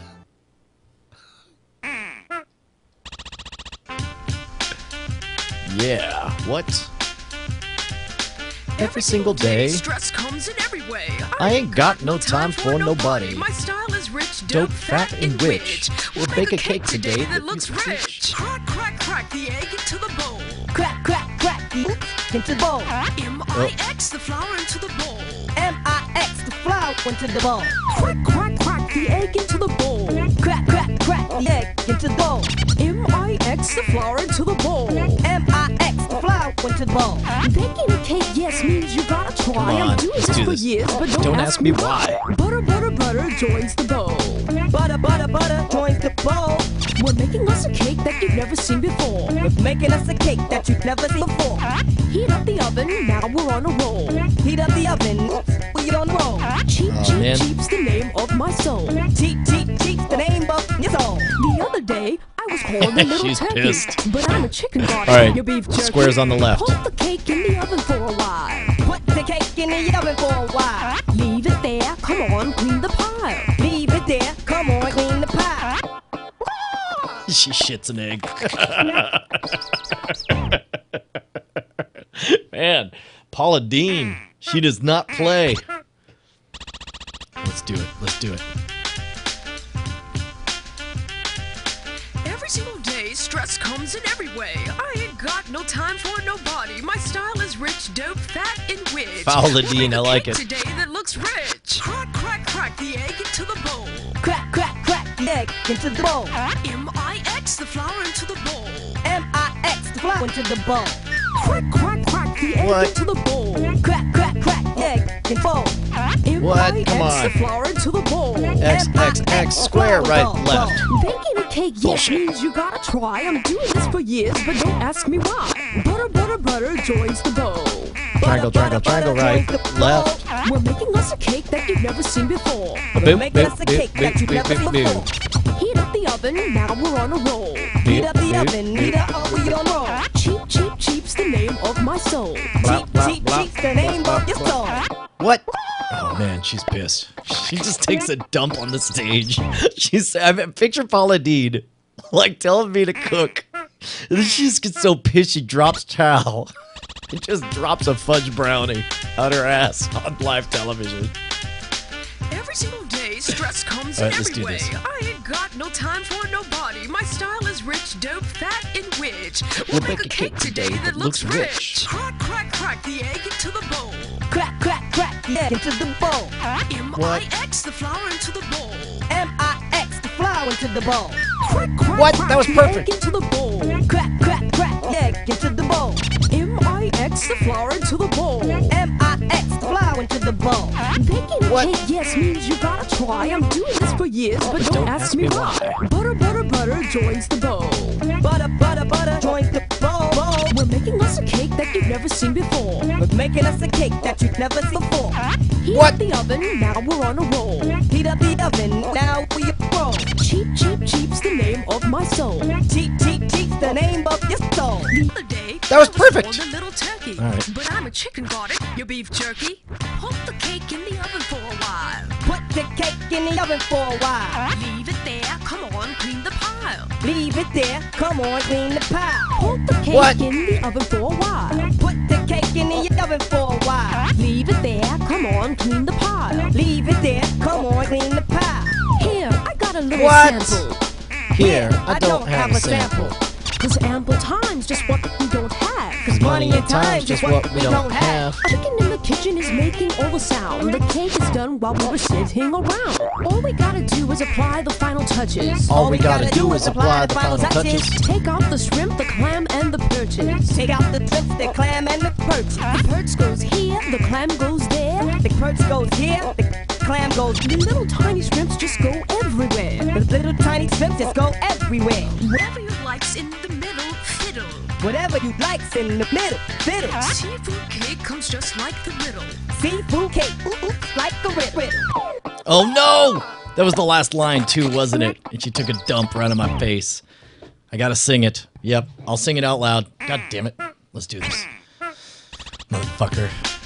Yeah, what? Every single day, Stress comes in every way. I ain't got no time for nobody. My style is rich, Dope, fat, and rich. We'll bake a cake today that looks rich. Crack, crack, crack the egg into the bowl. Crack, crack, crack the into the bowl. M-I-X the flour into the bowl. M-I-X the flour into the bowl. Crack, crack, crack the egg into the bowl. Crack, crack, crack the egg into the bowl. M-I-X the flour into the bowl. M-I-X the flour into the bowl. Baking a cake, yes, means you gotta try. Come on, I'm doing let's this do for this. years, but Don't ask me why. Butter, butter, butter joins the bowl. Butter, butter, butter joins the bowl. We're making us a cake that you've never seen before. With making us a cake that you've never seen before. Heat up the oven, now we're on a roll. Heat up the oven, we on the roll. Cheap, Oh, cheap, man. cheap's the name of my soul. Cheap, cheap, cheap's the name of your soul. The other day, I was called a little She's turkey, pissed. but I'm a chicken garden. All right, Your beef jerky. squares on the left. Hold the cake in the oven for a while. Put the cake in the oven for a while. Leave it there. Come on, clean the pile. Leave it there, come on, clean the pie. She shits an egg. Man, Paula Dean, she does not play. Let's do it. Let's do it. Every single day, stress comes in every way. I ain't got no time for nobody. My style is rich, dope, fat, and witch. Paula Dean, I We'll like make a it. cake today that looks rich. Crack, crack, crack the egg into the bowl. Crack, crack, crack the egg into the bowl. M-I-X the flour into the bowl. M-I-X the flour into the bowl. Crack, crack, crack the egg What? into the bowl. Crack, crack, crack the egg in the bowl. What? Come M-I-X on. the flour into the bowl. X, X, X, square, right, left. Baking a cake, yes, Bullshit. means you gotta try. I'm doing this for years, but don't ask me why. Butter, butter, butter joins the bowl. Triangle, triangle, triangle, right, left. We're making us a cake that you've never seen before. Boop, making boop, us a boop, cake that boop, you've never boop, seen boop. Heat up the oven, now we're on a roll. Heat up the Boop, oven, boop, heat up, we on roll. Cheap, cheap, cheap's the name of my soul. Blah, blah, Cheap, blah, cheap's the name blah, of your blah. soul. What? Oh man, she's pissed. She just takes a dump on the stage. I mean, picture Paula Dean, like telling me to cook. And then she just gets so pissed she drops towel. And just drops a fudge brownie out her ass on live television. Every single day, stress comes All in right, let's every do way. this. I ain't got no time for nobody. My style is rich, dope, fat, and witch. We'll bake a cake today that looks rich. Crack, crack, crack the egg into the bowl. Crack, crack, crack the egg into the bowl. M-I-X the flour into the bowl. M-I-X the flour into the bowl. Crack, crack, What? crack That was the perfect. egg into the bowl. Crack, crack, crack the egg into the bowl. M-I-X the flour into the bowl. M-I-X the flour into the bowl. Baking a What? cake, yes, means you gotta try. I'm doing this for years, but don't ask me why. Butter, butter, butter joins the bowl. Butter, butter, butter joins the bowl. We're making us a cake that you've never seen before. With making us a cake that you've never seen before. Heat What? up the oven, now we're on a roll. Heat up the oven, now we roll. Cheap, cheap, cheap's the name of my soul. Cheap, cheap, cheap's the name of your soul. The other day, That was I perfect. called a little turkey, All right. but I'm a chicken garden. Your beef jerky. Hold the cake in the oven for a while. Put the cake in the oven for a while. Leave it there. Come on, clean the pile. Leave it there, come on, clean the pile. Hold the cake What? in the oven for a while. Put the cake in the oven for a while. Leave it there. Come on, clean the pile. Leave it there, come on, clean the pile. Here, I got a little What? sample. Here, I don't have a sample. Cause ample time's just what we don't have. 'cause money and time's just what we don't have. Chicken in the kitchen is making all the sound. The cake is done while we were sitting around. All we gotta do is apply the final touches. All we gotta do is apply the final touches. Take out the shrimp, the clam, and the perches. Take out the shrimp, the clam, and the perch. The perch goes here, the clam goes there. The perch goes here, the clam goes. The little tiny shrimps just go everywhere. The little tiny shrimps just go everywhere. Whatever you like's in the middle, fiddle. Whatever you like's in the middle, fiddle. Seafood cake comes just like the riddle. Seafood cake, like the riddle. Oh no! That was the last line too, wasn't it? And she took a dump right on my face. I gotta sing it. Yep, I'll sing it out loud. God damn it. Let's do this. Motherfucker.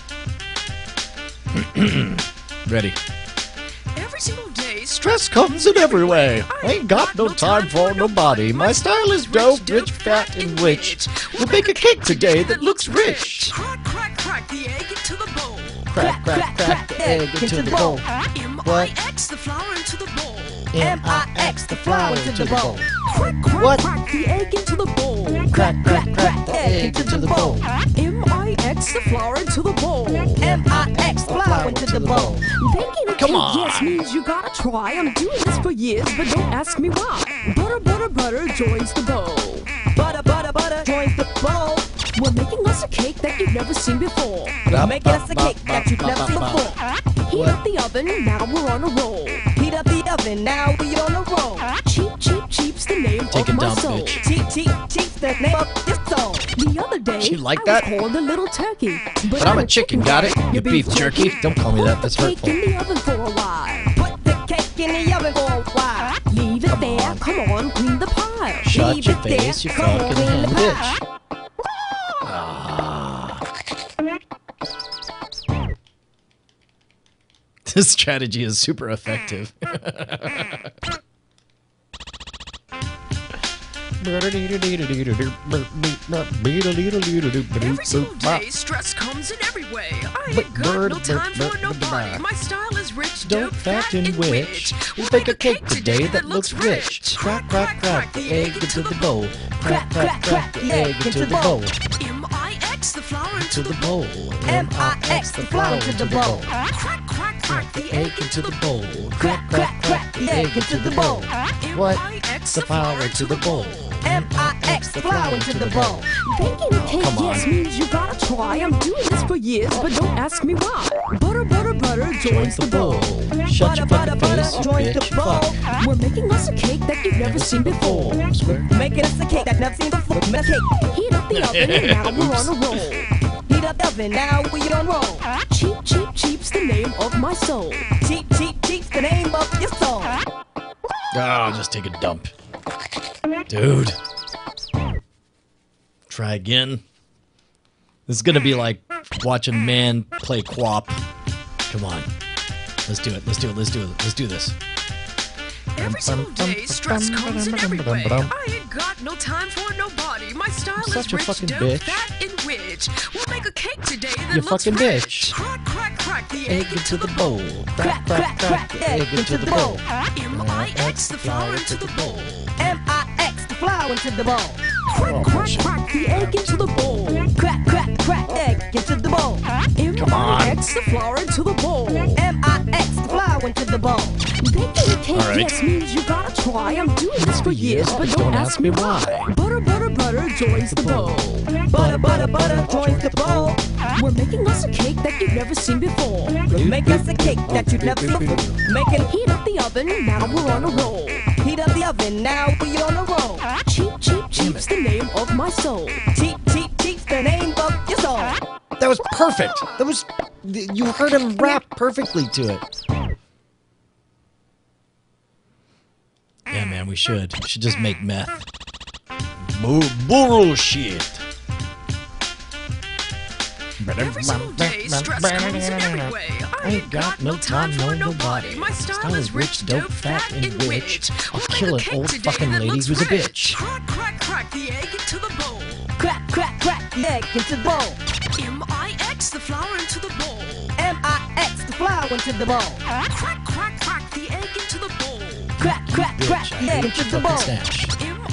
Ready. Every single day, Stress comes in every way. I ain't got no time for nobody. My style is dope, rich, fat, and rich. We'll bake a cake today that looks rich. Crack, crack, crack the egg into the bowl. Crack, crack, crack the egg into the bowl. M-I-X the flour into the bowl. M-I-X the flour into the bowl. Crack, crack, What? crack the egg into the bowl. Crack, crack, crack the egg into the bowl. M-I-X the flour into the bowl. M-I-X flour into the bowl. Baking a Come cake, on. yes, means you gotta try. I'm doing this for years, but don't ask me why. Butter, butter, butter joins the bowl. Butter, butter, butter joins the bowl. We're making us a cake that you've never seen before. Making us a cake that you've never seen before. Heat up the oven, now we're on a roll. Heat up the oven, now we on a roll. Cheap, cheap, cheap's the name Take a of my dump, soul. bitch. Cheap, cheap, cheap's the name of this song. The other day, You like I that? was called a little turkey. But I'm a chicken, got it? You beef jerky? Don't call me that, that's Put the hurtful. cake in the oven for a while. Put the cake in the oven for a while. Leave it there, come on, clean the pile. Shut Leave your it there, face, you come on, fucking clean hen the bitch. pile. This strategy is super effective. Every single day, stress comes in every way. I ain't got no time for nobody. My style is rich, dope, fat, and witch. We'll bake a cake today that looks rich. Crack, crack, crack the egg into the bowl. Crack, crack, crack the egg into the bowl. M-I-X the flour into To the the bowl. M-I-X the flour into the bowl. crack, crack, crack the Egg into the bowl. Crack, crack, crack the egg into the bowl. What? M-I-X The flour into the bowl. M-I-X the flour into the bowl. Baking a cake, come on. yes, means you gotta try. I'm doing this for years, but don't ask me why. Butter, butter, butter joins the bowl. Shut your Butter, fucking butter, face, you joins the bitch. bowl. Fuck. We're making us a cake that you've never seen before. Making us a cake that never seen before. Make a cake. Heat up the oven, and now we're on a roll. Heat up the oven, now we on roll. Cheap, cheap, cheap's the name of my soul. Cheap, cheap, cheap's the name of your song. Oh, just take a dump. Dude. Try again. This is gonna be like watching man play quap. Come on. Let's do it. Let's do it. Let's do it. Let's do this. Every single day, stress comes in every way. I ain't got no time for nobody. My style Such is a rich, fucking dope, bitch. fat, and rich. We'll make a cake today that You looks fucking rich. bitch. Crack, crack, crack the Egg into the bowl. Crack, crack, crack the egg into the bowl. M-I-X the flour into the bowl. M-I-X the flour into the bowl. Crack, crack, crack the egg into the bowl. Crack, crack, crack egg into the bowl. M-I-X the flour into the bowl. M-I-X the flour into the bowl. Baking a cake, All right. yes, means you gotta try. I'm doing this for years, but don't ask me why. Butter, butter, butter joins the bowl. Butter, butter, butter joins the bowl. We're making us a cake that you've never seen before. Make us a cake that you've never seen before. Making Heat up the oven, now we're on a roll. heat up the oven, now we on a roll. Cheap, cheap, cheap's the name of my soul. Cheap, cheap, cheap's the name of your song. That was perfect. That was. You heard him rap perfectly to it. Yeah, man, we should. We should just make meth. Bullshit. Every single day, stress comes in every way. I ain't got no time for nobody. My style is rich, dope, fat, and rich. I'll kill an old fucking lady who's a bitch. Crack, crack, crack the egg into the bowl. Crack, crack, crack the egg into the bowl. M-I-X the flour into the bowl. M-I-X the flour into the bowl. Crack, crack, crack the egg into the bowl. Crack, crack, crack the egg into the bowl. Snatch. M-I-X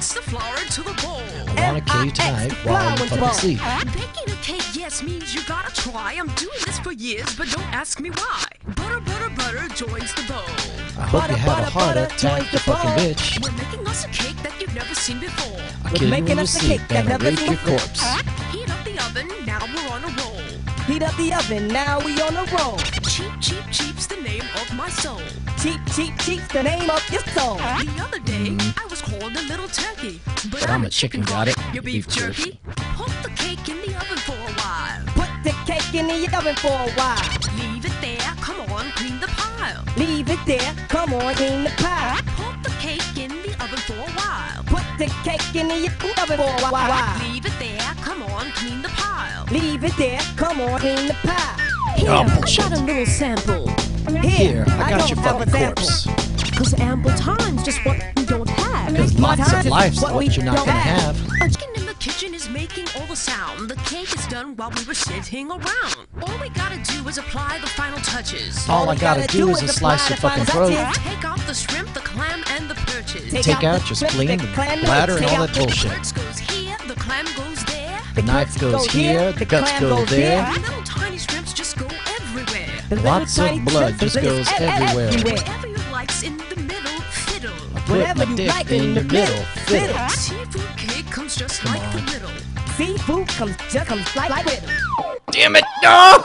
M-I-X, the flour into the bowl. I wanna kill you tonight while you fucking sleep. Baking a cake, yes, means you gotta try. I'm doing this for years, but don't ask me why. Butter, butter, butter joins the bowl. I hope you have a heart attack, you fucking bitch. We're making us a cake that you've never seen before. I'll kill you in your sleep and I'll rape your corpse. Heat up the oven, now we're on a roll. Heat up the oven, now we on a roll. Cheap, cheap, cheap's the name of my soul. Cheap, cheap, cheap's the name of your soul. The other day, I was called a little turkey. But I'm a chicken, got it? Your beef jerky. Put the cake in the oven for a while. Put the cake in the oven for a while. Leave it there, come on, clean the pile. Leave it there, come on, clean the pile. Put the cake in the oven for a while. Put the cake in the oven for a while. Leave it there, come on, clean the pile. Leave it there, come on, clean the pile. Here, Oh, I bullshit. got a little sample. Here, I got don't your have a fucking sample. corpse. Cause ample time's just what we don't have. Because lots of life's what we what you're not don't gonna have. have. A chicken in the kitchen is making all the sound. The cake is done while we were sitting around. All we gotta do is apply the final touches. All I gotta do is slice your fucking throat. Take off the shrimp, the clam, and the perches. Take out your spleen, the bladder, and all that The bullshit. perch goes here, the clam goes there. The knife goes here, the guts go there. The little tiny shrimps just go everywhere. Lots of blood just goes everywhere. Whatever you like's in the middle, fiddle. Put my dick in your middle, fiddle. Seafood cake comes just like the middle. Seafood comes like with. Damn it! No!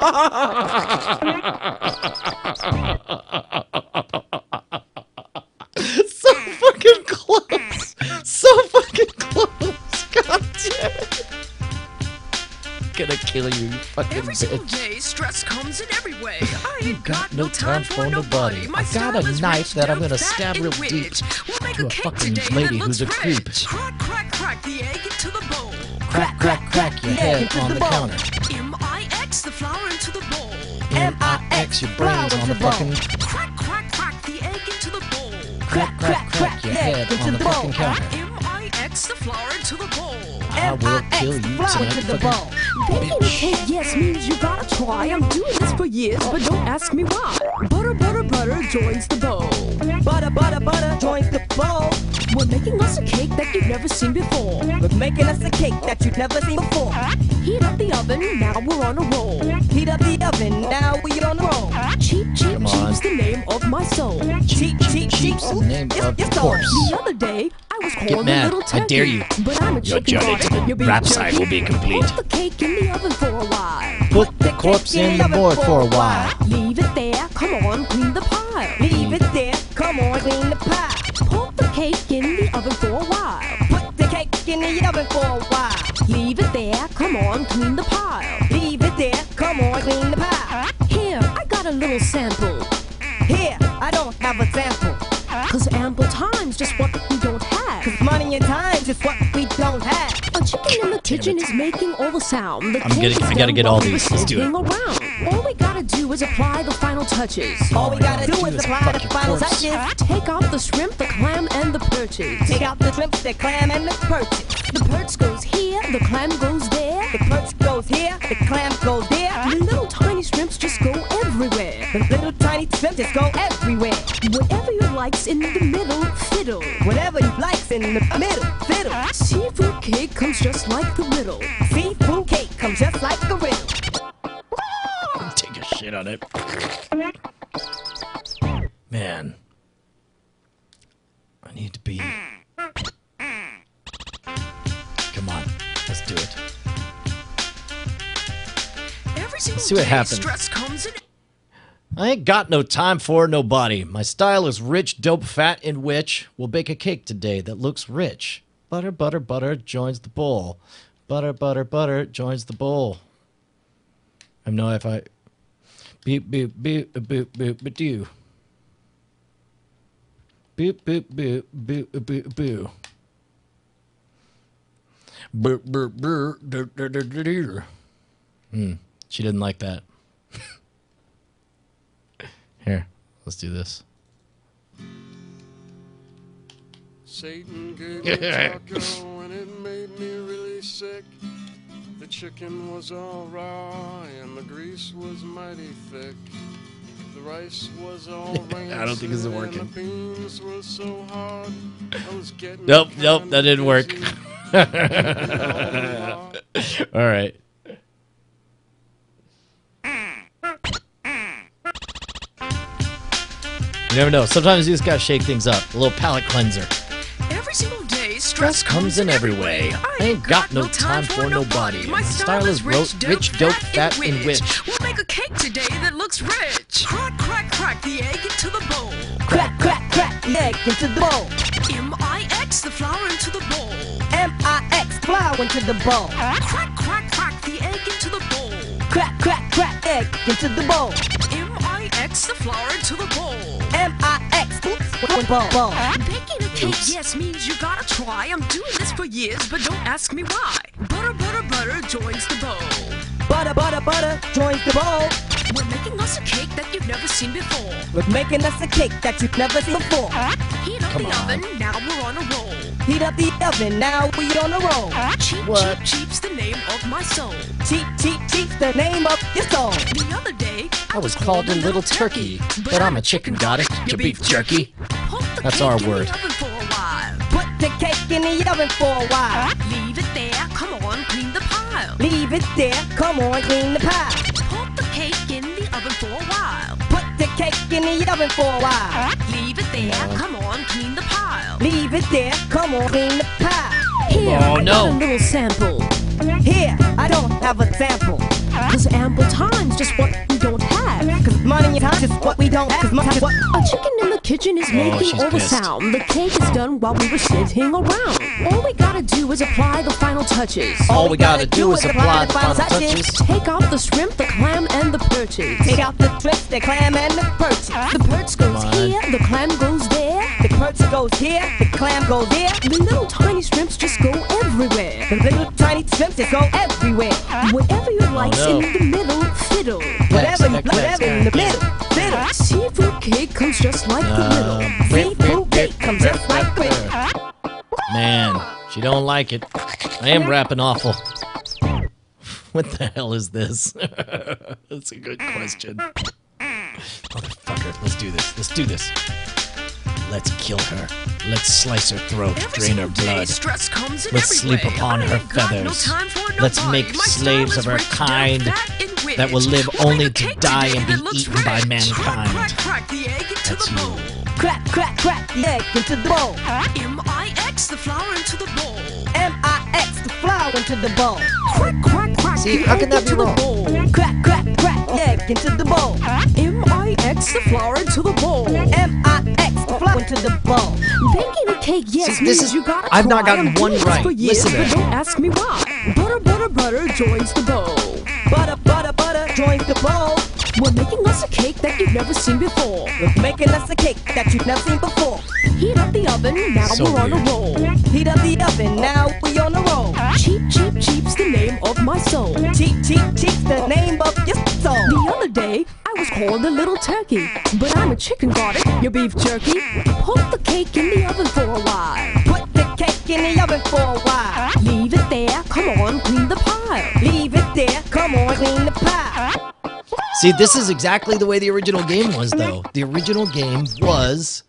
So fucking close! So fucking close! God damn it! Gonna kill you, you fucking Every single bitch. day, stress comes in every way. I ain't got no time for nobody. My I got a style is knife rich, that I'm dope, gonna fat, stab and real deep rich. We'll make to a cake fucking today lady that who's a looks creep. rich. Crack, crack, crack the egg into the bowl. Crack, crack, crack your head on the counter. M-I-X, the flour into the bowl. M-I-X, your brains on the fucking... Crack, crack, crack the egg into the bowl. Crack, crack, crack your head on the fucking counter. M-I-X, the flour into the bowl. I will kill you tonight, fucking Baking a bitch. cake, yes, means you gotta try. I'm doing this for years, but don't ask me why. Butter, butter, butter joins the bowl. Butter, butter, butter joins the bowl. We're making us a cake that you've never seen before. We're making us a cake that you've never seen before. Heat up the oven, now we're on a roll. Heat up the oven, now we on the roll. Cheap, cheap, Come on. cheap's the name of my soul. Cheap, cheap, Cheap's the name of your corpse. The other day, I was Get called a mad. little turkey. I dare you. But I'm a Your chicken journey to the rap side will be complete. Put the cake in the oven for a while. Put the corpse in the board for a while. Leave it there, come on, clean the pile. Leave it there, come on, clean the pile. Put the cake in the oven for a while. Put the cake in the oven for a while. Leave it there, come on, clean the pile. Leave it there, come on, clean the pile. Here, I got a little sample. Here, I don't have a sample. Cause ample time's just what we don't have. Cause money and time's is what we don't have. A chicken in the kitchen is making all the sound. The cake is I gotta done get while all we these. were Let's do it. sitting around. All we gotta do is apply the final touches. All we gotta do is apply fuck the your final corpse. touches. Take out the shrimp, the clam, and the perches. Take out the shrimp, the clam, and the perches. The perch goes here, the clam goes there. The perch goes here, the clam goes there. The little tiny shrimps just go everywhere. The little tiny shrimp just go everywhere. Whatever you like's in the middle, fiddle. Whatever you like's in the middle, fiddle. Seafood cake comes just like the riddle. Seafood cake comes just like a riddle. Take a shit on it. Man. I need to be... Come on. Let's do it. Every single see what day, happens. stress comes in. I ain't got no time for nobody. My style is rich, dope, fat, and witch. We'll bake a cake today that looks rich. Butter, butter, butter joins the bowl. Butter, butter, butter joins the bowl. I know if I... Beep, beep, beep, boop, boop, boop, doo. Boop, boop, boop, boop, boop, boo. Boop, boop, boop, doo, doo, doo, doo, doo. She didn't like that. Here, let's do this. Satan gave me taco and it made me really sick. The chicken was all raw and the grease was mighty thick. The rice was all I don't think this is rancid working. and the beans were so hard. I was getting Nope, that didn't work. All right. You never know. Sometimes you just gotta shake things up. A little palate cleanser. Every single day, Stress comes in every way. I ain't got no time for nobody. My style is rich, dope, fat, and rich. We'll make a cake today that looks rich. Crack, crack, crack the egg into the bowl. Crack, crack, crack the egg into the bowl. M-I-X the flour into the bowl. M-I-X, flour into the bowl. Crack, crack, crack the egg into the bowl. Crack, crack, crack egg into the bowl. M-I-X the flour into the bowl. M-I-X, bowl. Baking a cake, yes, means you gotta try. I'm doing this for years, but don't ask me why. Butter, butter, butter joins the bowl. Butter, butter, butter joins the bowl. We're making us a cake that you've never seen before. We're making us a cake that you've never seen before. Heat up the oven, now we're on a roll. Heat up the oven, now we on a roll. Cheap, cheap, cheap's the name of my soul. Cheap, cheap, cheap's the name of your soul. The other day, I was called a little turkey, but I'm a chicken, got it? Your beef jerky. That's our word. Put the cake in the oven for a while. Leave it there, come on, clean the pile. Leave it there, come on, clean the pile. Put the cake in the oven for a while. Put the cake in the oven for a while. Leave it there, come on, clean the pile. Leave it there, come on, clean the pile. Here, Oh, I no. got a little sample. Here, I don't have a sample. Cause ample time's just what we don't have. Cause money and time is what we don't have. Cause money is what. A chicken in the kitchen is making she's all the pissed. sound. The cake is done while we were sitting around. All we gotta do is apply the final touches. All we gotta do is apply the final touches. Take out the shrimp, the clam, and the perches. Take out the shrimp, the clam, and the perch. The perch goes here, the clam goes there. The perch goes here, the clam goes there. The little tiny shrimps just go everywhere. The little tiny shrimps just go everywhere. Whatever you like's no. in the middle, fiddle. Whatever you whatever in the middle, fiddle. Seafood cake comes just like the middle. Seafood cake comes just like quick. Man, she don't like it. I am rapping awful. What the hell is this? That's a good question. Motherfucker, let's do this. Let's do this. Let's kill her. Let's slice her throat, drain her blood. Let's sleep upon her feathers. Let's make slaves of her kind that will live only to die and be eaten by mankind. That's you. Crack, crack, crack the egg into the bowl. M-I-X the flour into the bowl. M-I-X the flour into the bowl. Crack, crack, crack See, the how egg can that be into the wrong? bowl. Crack, crack, crack the egg into the bowl. M-I-X the flour into the bowl. M-I-X the flour into the bowl. Baking a cake, yes, See, this means is- you gotta I've not try. gotten I'm one doing this right. for years, Listen to but that. don't ask me why. Butter, butter, butter joins the bowl. Butter, butter, butter joins the bowl. We're making us a cake that you've never seen before. We're making us a cake that you've never seen before. Heat up the oven, now So we're on a weird. roll. Heat up the oven, now we on the roll. Cheap, cheap, cheap's the name of my soul. Cheap, cheap, cheap's the name of your soul. The other day, I was called a little turkey, but I'm a chicken, got it? Your beef jerky. Put the cake in the oven for a while. Put the cake in the oven for a while. Leave it there, come on, clean the pile. Leave it there, come on, clean the pile. See, this is exactly the way the original game was, though. The original game was...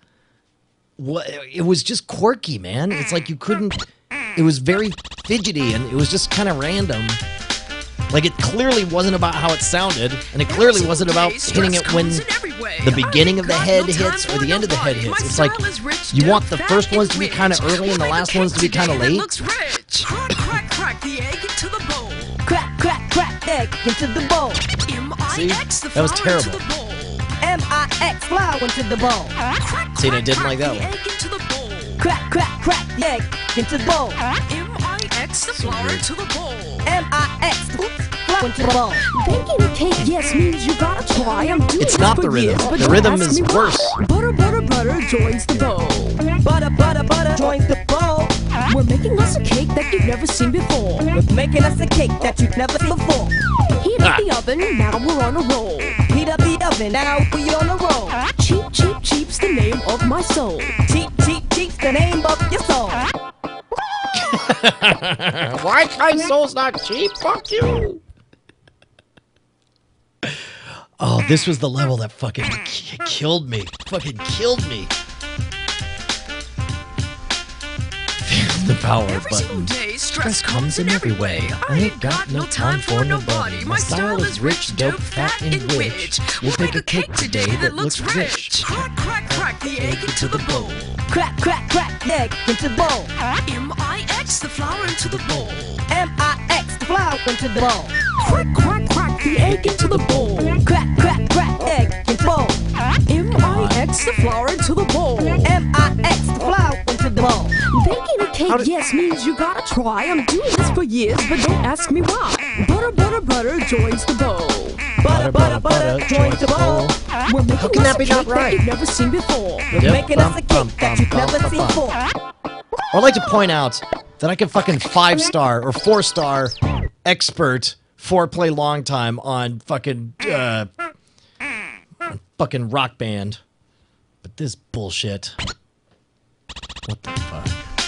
It was just quirky, man. It's like you couldn't... It was very fidgety, and it was just kind of random. Like, it clearly wasn't about how it sounded, and it clearly wasn't about hitting it when the beginning of the head hits or the end of the head hits. It's like, you want the first ones to be kind of early and the last ones to be kind of late. Crack, crack, crack the egg into the bowl. Crack, crack, crack egg into the bowl. M-I-X the That was flour into terrible. the bowl. M-I-X flour into the bowl. Crack, See, and I crack, didn't like crack that the one. egg into the bowl. Crack, crack, crack the egg into the bowl. M-I-X the flour into the bowl. M-I-X flour into the bowl. Baking a cake, yes, means you gotta try. I'm doing It's this not for the rhythm. years, but The don't rhythm ask is me why. worse. Butter, butter, butter joins the bowl. Butter, butter, butter joins the bowl. We're making us a cake that you've never seen before. We're making us a cake that you've never seen before. Heat up the oven, now we're on a roll. Heat up the oven, now we on the roll. Cheap, cheap, cheap's the name of my soul. Cheap, cheap, cheap's the name of your soul. Why? My soul's not cheap. Fuck you. Oh, This was the level that fucking killed me. Fucking killed me. Feel the power Every single button. day, stress comes in every way. I ain't got no time for nobody. My style is rich, dope, fat, and rich. We'll make a cake today that looks rich. Crack, crack, crack the egg into the bowl. Crack, crack, crack the egg into the bowl. M-I-X the flour into the bowl. M-I-X the flour into the bowl. Crack, crack, crack the egg into the bowl. Crack, crack, crack the egg into the bowl. M-I-X the flour into the bowl. M-I-X the flour into the bowl. Baking a cake, yes, means you gotta try. I'm doing this for years, but don't ask me why. Butter, butter, butter joins the bowl. Butter, butter, butter joins the bowl. We're making How can us that a be cake not that right? you've never seen before. We're making us a cake that you've never seen before. I'd like to point out that I can fucking 5-star or 4-star expert foreplay long time on fucking fucking Rock Band. But this bullshit. What the fuck?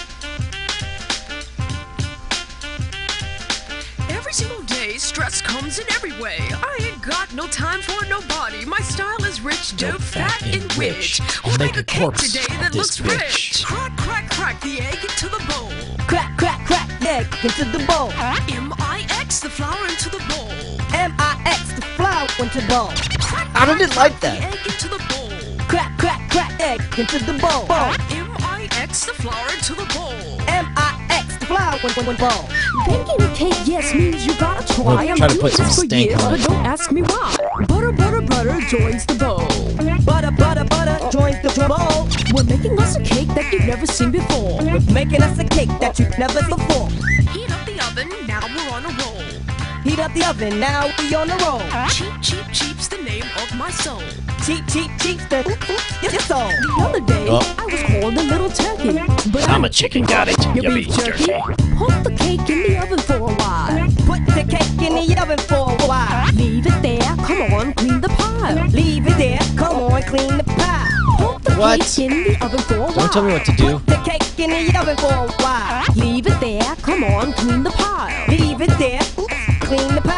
Every single day, stress comes in every way. I ain't got no time for nobody. My style is rich, dope, fat, and rich. We'll make a cake today that looks rich. Crack, crack, crack the egg into the bowl. Crack, crack, crack the egg into the bowl. M-I-X the flour into the bowl. M-I-X the flour into the bowl. I didn't like that. The egg into the bowl. Crack, crack, crack egg into the bowl. M-I-X the flour into the bowl. M-I-X the flour into the bowl. Baking a cake, yes, means you gotta try. I'm Try to doing put some this for stank years, on but it. don't ask me why. Butter, butter, butter joins the bowl. Butter, butter, butter joins the bowl. We're making us a cake that you've never seen before. We're making us a cake that you've never seen before. Heat up the oven, now we're on a roll. Heat up the oven, now we on the roll. Cheap, cheap, cheap's the name of my soul. Cheap, cheap, cheap's the your soul. The other day, I was called a little turkey. But I'm a chicken, got it. Your You beef beef jerky. jerky. Put the cake in the oven for a while. Put the cake in the oven for a while. Leave it there, come on, clean the pile. Leave it there, come on, clean the pie. Put the What? cake in the oven for a while. Don't tell me what to do. Put the cake in the oven for a while. Leave it there, come on, clean the pile. Leave it there, clean the pie.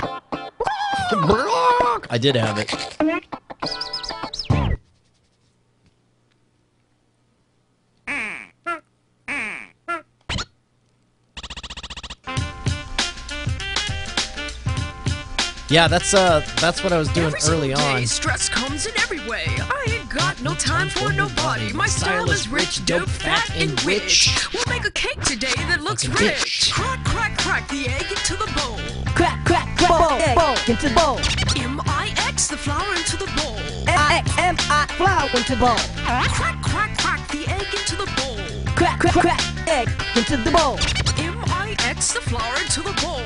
I did have it. Yeah, that's what I was doing Every single early day, on. stress comes in every way. I ain't got no time for nobody. My style is rich, dope, fat, and rich. We'll make a cake today that looks Fucking rich. bitch. Crack, crack, crack the egg into the bowl. Crack, crack, crack, bowl into the bowl. M-I-X the flour into the bowl. M-I flour into the bowl. Crack, crack, crack the egg into the bowl. Crack, crack, crack egg into the bowl. M-I-X the flour into the bowl.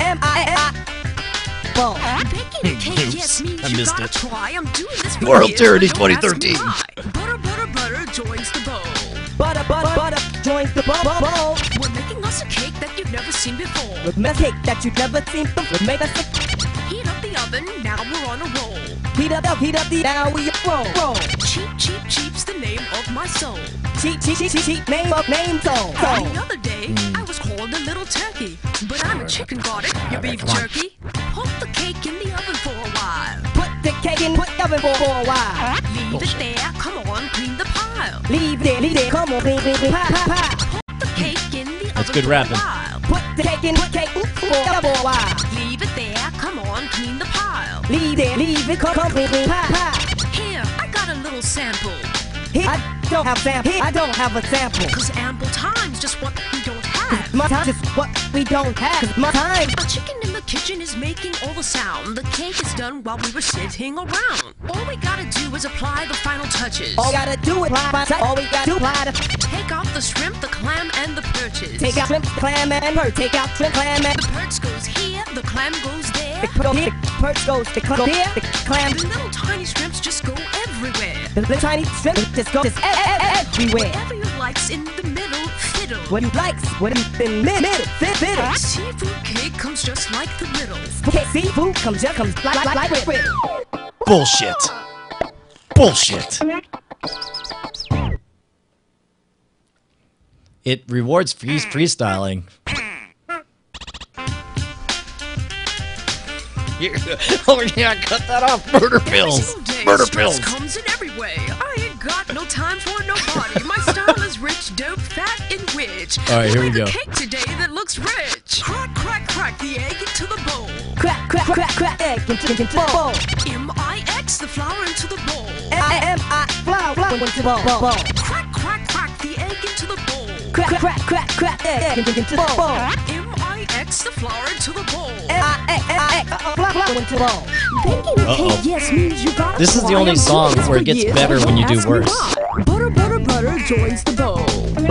M-I bowl. Baking a cake, yes, means I you missed gotta it. try. I'm doing this for World years, Charity but don't ask me 2013. why. Butter, butter, butter joins the bowl. Butter, butter, butter joins the bowl. We're making us a cake that you've never seen before. With a cake that you've never seen before. Make us a Heat up the oven, now we're on a roll. heat up the now we roll. Cheap, cheap, cheap's the name of my soul. Cheap, cheap, cheap, cheap, name soul. The other day, I was called a little turkey, but I'm a chicken, got it? Your beef jerky. Put the cake in the oven for a while. Put the cake in the oven for a while. Leave it there, come on, clean the pile. Leave it, come on, clean, pie. Put the cake in the That's oven good for rapping. a while. Put the cake in for a while. Leave it there, come on, clean the pile. Leave it, come clean, pie. Here, I got a little sample. I don't have sample. I don't have a sample. Cause ample time's just what we don't have. My time is what we don't have. 'Cause my time. A chicken in the kitchen is making all the sound. The cake is done while we were sitting around. All we gotta do is apply the final touches. All we gotta do is all we gotta do is Take off the shrimp, the clam, and the perches. take out shrimp, clam, and perch. Take out shrimp, clam, and The perch goes here, the clam goes there. the perch goes the clam here, the clam. The little tiny shrimps just go everywhere. The little tiny shrimp just goes everywhere. Whatever you like's in the middle, fiddle. What you likes, what in the middle, fiddle. Seafood cake comes just like the riddle. Okay, seafood comes like riddle. Bullshit. Bullshit. It rewards freestyling. Oh yeah, cut that off. Murder pills. Murder pills. Comes in every way. I ain't got no time for nobody. My style is rich, dope, fat, and rich. All right, here we We'll go. make a cake today that looks rich. Crack, crack, crack the egg into the bowl. Crack, crack, crack, crack, egg into the bowl. M-I-X the flour into the bowl. M-I, flour into the bowl. Crack, crack, crack the egg into the bowl. Crack, crack, crack, crack, egg into the bowl. M-I-X the flour into the bowl. M-I-X, flour into the bowl. Baking a cake, yes, means you gotta This is the fry only them song chickens where it for gets years. better when you do Ask me worse. why. Butter, butter, butter joins the bowl.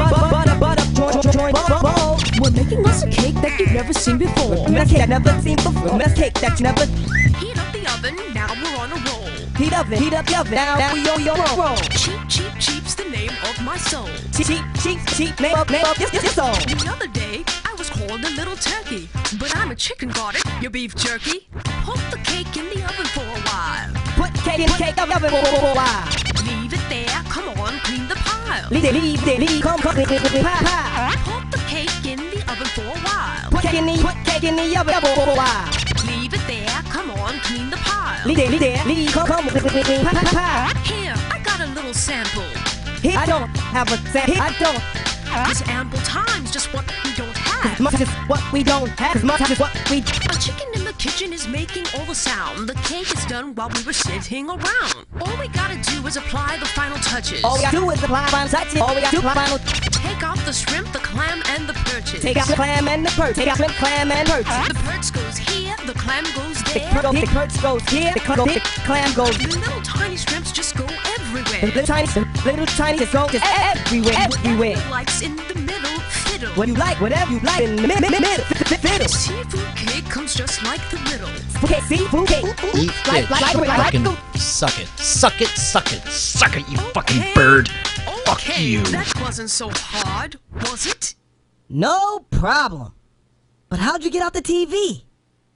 Butter, join bowl. We're making us a cake that you've never seen before. Best cake never seen before. Best cake that you never. Heat up the oven, now we're on a roll. Heat up the oven. Now we roll. Cheap, cheap, cheap's the name of my soul. Cheap, name up, your soul. The other day, I was called a little turkey, but I'm a chicken, got it? Your beef jerky. Put the cake in the oven for a while. Put cake in the oven for a while. Leave it there, come on, clean the pile. Leave, come, clean the pile. Put the cake in the oven for a while. Put cake in the oven for a while. Leave it there, come on, clean the pile. Leave, come, clean the pile. Here, I got a little sample. I don't have a sample. I don't. This ample time's just what we don't have. Much is what we don't have. Much is what we. A chicken in the kitchen is making all the sound. The cake is done while we were sitting around. All we gotta do is apply the final touches. All we gotta do is apply final touches. All we gotta do is final. Take out the shrimp, the clam, and the perches. Take out the clam and the perch. Take out shrimp, clam, and perch. The perch goes here, the clam goes The there. perch goes here. The clam goes. The little tiny shrimps just go everywhere. The little tiny just go just everywhere. Whatever likes in the middle, fiddle. What you like, whatever you like in the middle. Fiddle. Seafood cake comes just like the riddle. Okay, seafood cake. Eat it. Fucking suck it. Suck it, suck it, suck it, you fucking bird. Fuck you. That wasn't so hard, was it? No problem. But how'd you get out the TV?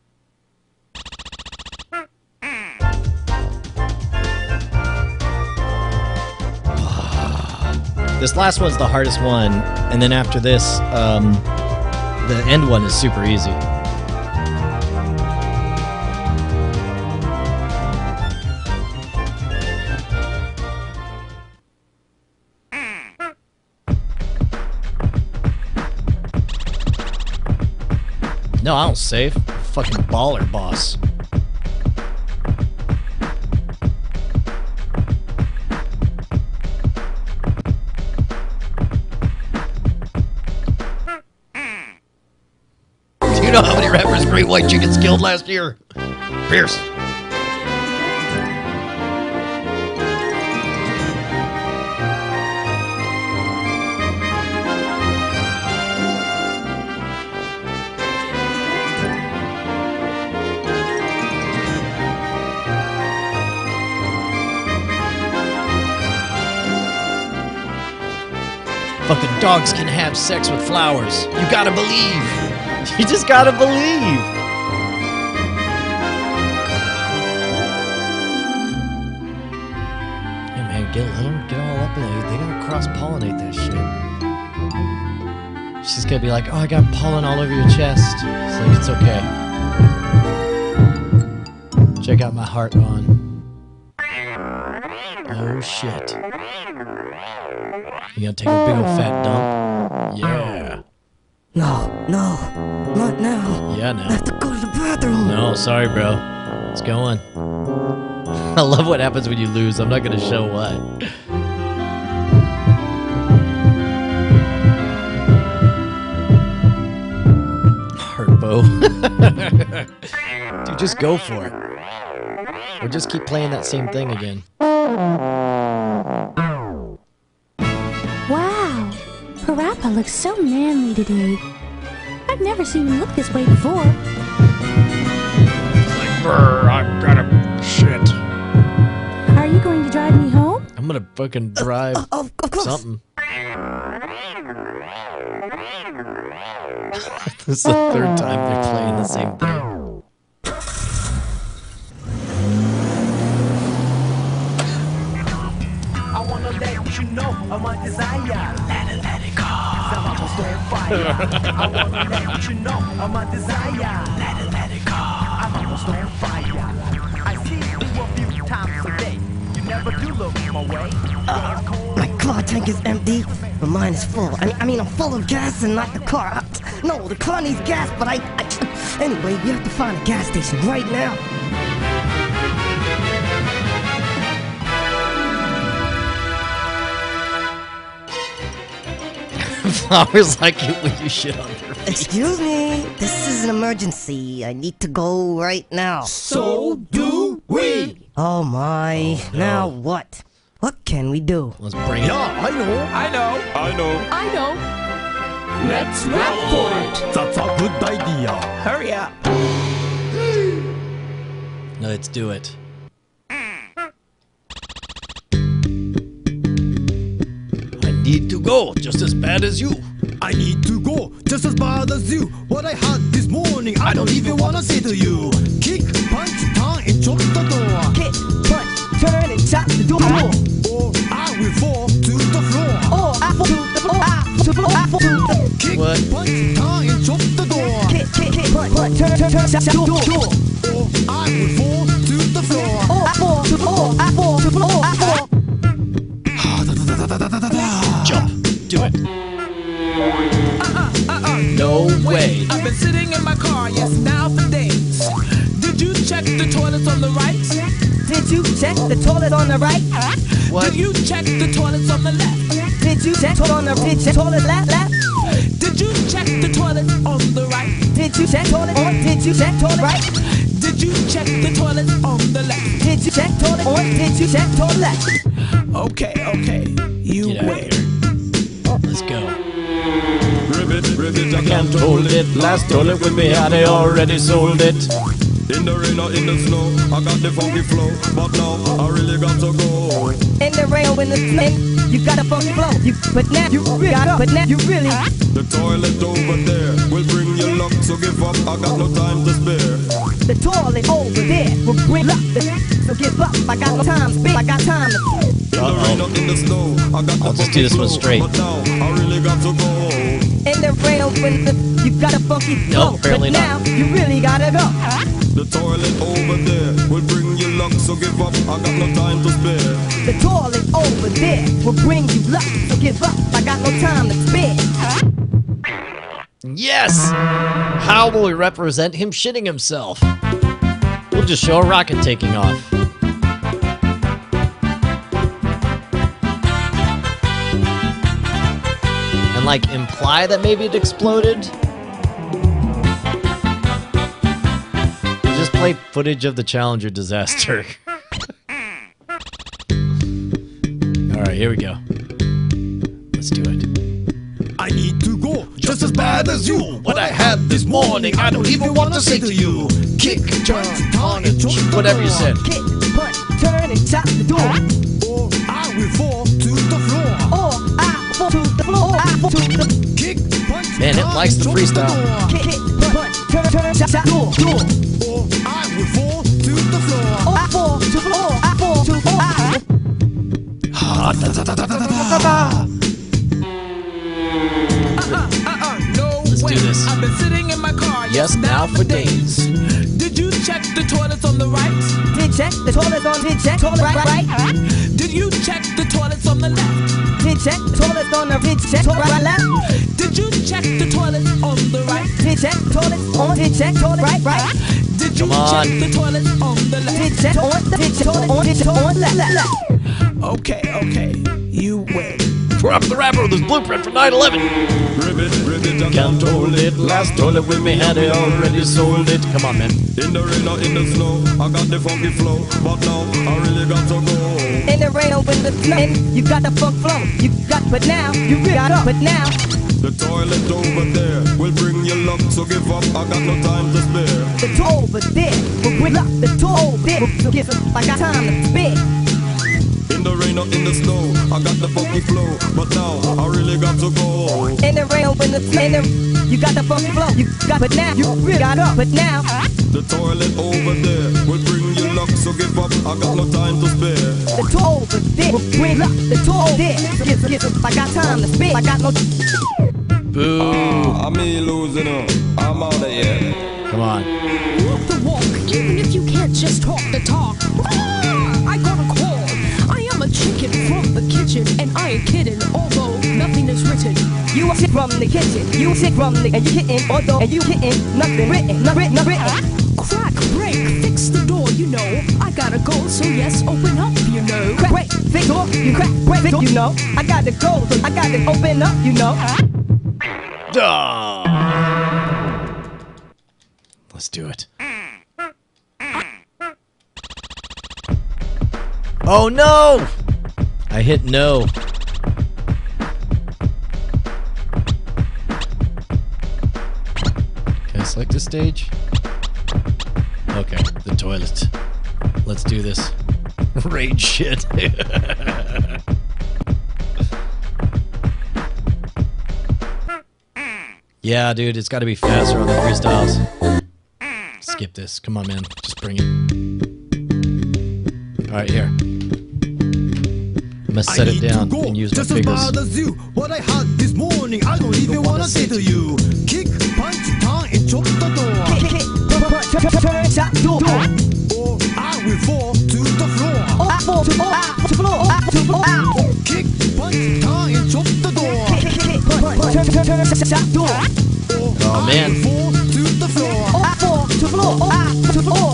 This last one's the hardest one, and then after this, the end one is super easy. No, I don't save. Fucking baller boss. Do you know how many rappers Great White Chickens killed last year? Pierce. Fucking dogs can have sex with flowers. You gotta believe. You just gotta believe. Yeah, man, let them get all up in there. They gotta cross-pollinate that shit. She's gonna be like, oh, I got pollen all over your chest. It's like, it's okay. Check out my heart on. Oh, shit. You gonna take a big old fat dump? Yeah. No, not now. Yeah, no. I have to go to the bathroom. No, sorry, bro. It's going. I love what happens when you lose. I'm not gonna show what. Hurtbo. Dude, just go for it. Or just keep playing that same thing again. Wow, PaRappa looks so manly today. I've never seen him look this way before. Like, brr, I gotta shit. Are you going to drive me home? I'm gonna fucking drive Of course. something. This is the third time they're playing the same thing. I wanna let you know of my desire. Let it go. 'Cause I'm almost on fire. I wanna let you know of my desire. Let it go. I'm almost on fire. tank is empty, but mine is full. I mean, I'm full of gas and not the car. No, the car needs gas, but anyway, we have to find a gas station right now. Flowers like it when you shit on their feet. Excuse me, this is an emergency. I need to go right now. So do we. Oh my, now what? What can we do? Let's bring it on. I know. Let's rap for it. That's a good idea. Hurry up. Let's do it. I need to go just as bad as you. I need to go just as bad as you. What I had this morning, I don't even wanna say to you. Kick, punch, turn, and chop the door. Kick, punch, turn, and chop the door. Or I will fall to the floor. Or I fall to the floor. I fall to the Kick, What? punch, turn, and chop the door. kick, punch, turn, chop the door. Or I will fall to the floor. Or I fall to the floor. I fall to the floor. I fall. Jump. Do it. No way. I've been sitting in my car, yes, now for days. Did you check the toilets on the right? Did you check the toilet on the right? What? Did you check the toilets on the left? Did you check on the toilet left? Did you check the toilets on the right? Did you check toilet on? Did you check toilet right? Did you check the toilets on the left? Did you check toilet on? Did you check toilet left? Okay, you Get out of win. here. Let's go. Ribbit, I can't hold it. Last toilet with me, and I already sold it. In the rain or in the snow, I got the funky flow, but now I really got to go. In the rain or in the snow, you got a funky flow. But now you really The toilet over there will bring you luck, so give up, I got no time to spare. The toilet over there will bring luck. So give up, I got no time to spare. I got time to In the rain or in the snow, I got I'll the just do this one flow, straight. But now I really got to go. In the rain or in the you got a funky flow. Nope, apparently but not. now you really gotta go. The toilet over there will bring you luck, so give up, I got no time to spare. The toilet over there will bring you luck. So give up, I got no time to spare. Yes! How will we represent him shitting himself? We'll just show a rocket taking off. And like imply that maybe it exploded? We'll just play footage of the Challenger disaster. Alright, here we go. Let's do it. I need to go just as bad as you. What I had this morning, I don't even want to say to you. Kick, turn, and chop the Whatever you said. Kick, punch, turn, and chop the door. Or I will fall to the floor. Or I fall to the floor. I fall to the Kick, punch, Man, it likes the freestyle. kick, punch, turn, chop the door. Or I will fall to the floor. Or I fall to the floor. I fall to the floor. No Let's way. do this. I've been sitting in my car, Yes, now for days. Did you check the toilets on the right? Did check the toilet on? Did check toilet right? Did you check the toilets on the left? Did check toilet on the? Did check toilet right left? Did you check the toilets on the right? Did check toilet on? Did check toilet right? Did you Come on. check the toilets on the left? Did check on? Did check toilet on? Did check on left? Okay, you win. PaRappa the rapper with his blueprint from 9/11. Ribbit, I Can't hold it. Last toilet with me, had I already sold it. Come on, man. In the rain or in the snow, I got the funky flow, but now I really got to go. In the rain or in the snow, you got the funk flow. You got, but now you really got up. But now The toilet over there will bring you luck, so give up, I got no time to spare. the tour over there will bring up the tour over there. So give up, I got time to spare. In the rain or in the snow, I got the funky flow, but now I really got to go. In the rain or in the snow, you got the funky flow. You got, but now you really got up. But now The toilet over there will bring you luck, so give up, I got no time to spare. the tour over there will bring up the tour over there. So give up, I got time to spare. I got no. Boo. I'm me losing up, I'm out of here. Come on. Walk the walk, even if you can't just talk the talk. I got a call. I am a chicken from the kitchen, and I ain't kidding. You shit from the kitchen. You shit from the and you hitting although and you hitting nothing written, nothing written. Crack, break, fix the door, you know. I gotta go, so yes, open up, you know. Crack, break, fix door, you crack, break, fix, you know. I got to go, so I got to open up, you know. Let's do it. Oh no! I hit no. Can I select a stage? Okay, the toilet. Let's do this. Rage shit. Yeah, dude, it's got to be faster on the freestyles. Skip this. Come on, man. Just bring it. All right, here. I'm gonna set it down and use my fingers. You. What I had this morning, I don't even wanna say to you. Kick, punch, turn, and chop the door. Kick, punch, turn, shot, door. Or I will fall to the floor. I fall to the floor. Kick, punch, turn, and chop the door. Kick, punch, turn, shot, door. Oh man. I fall to the floor. I fall to the floor. To the floor.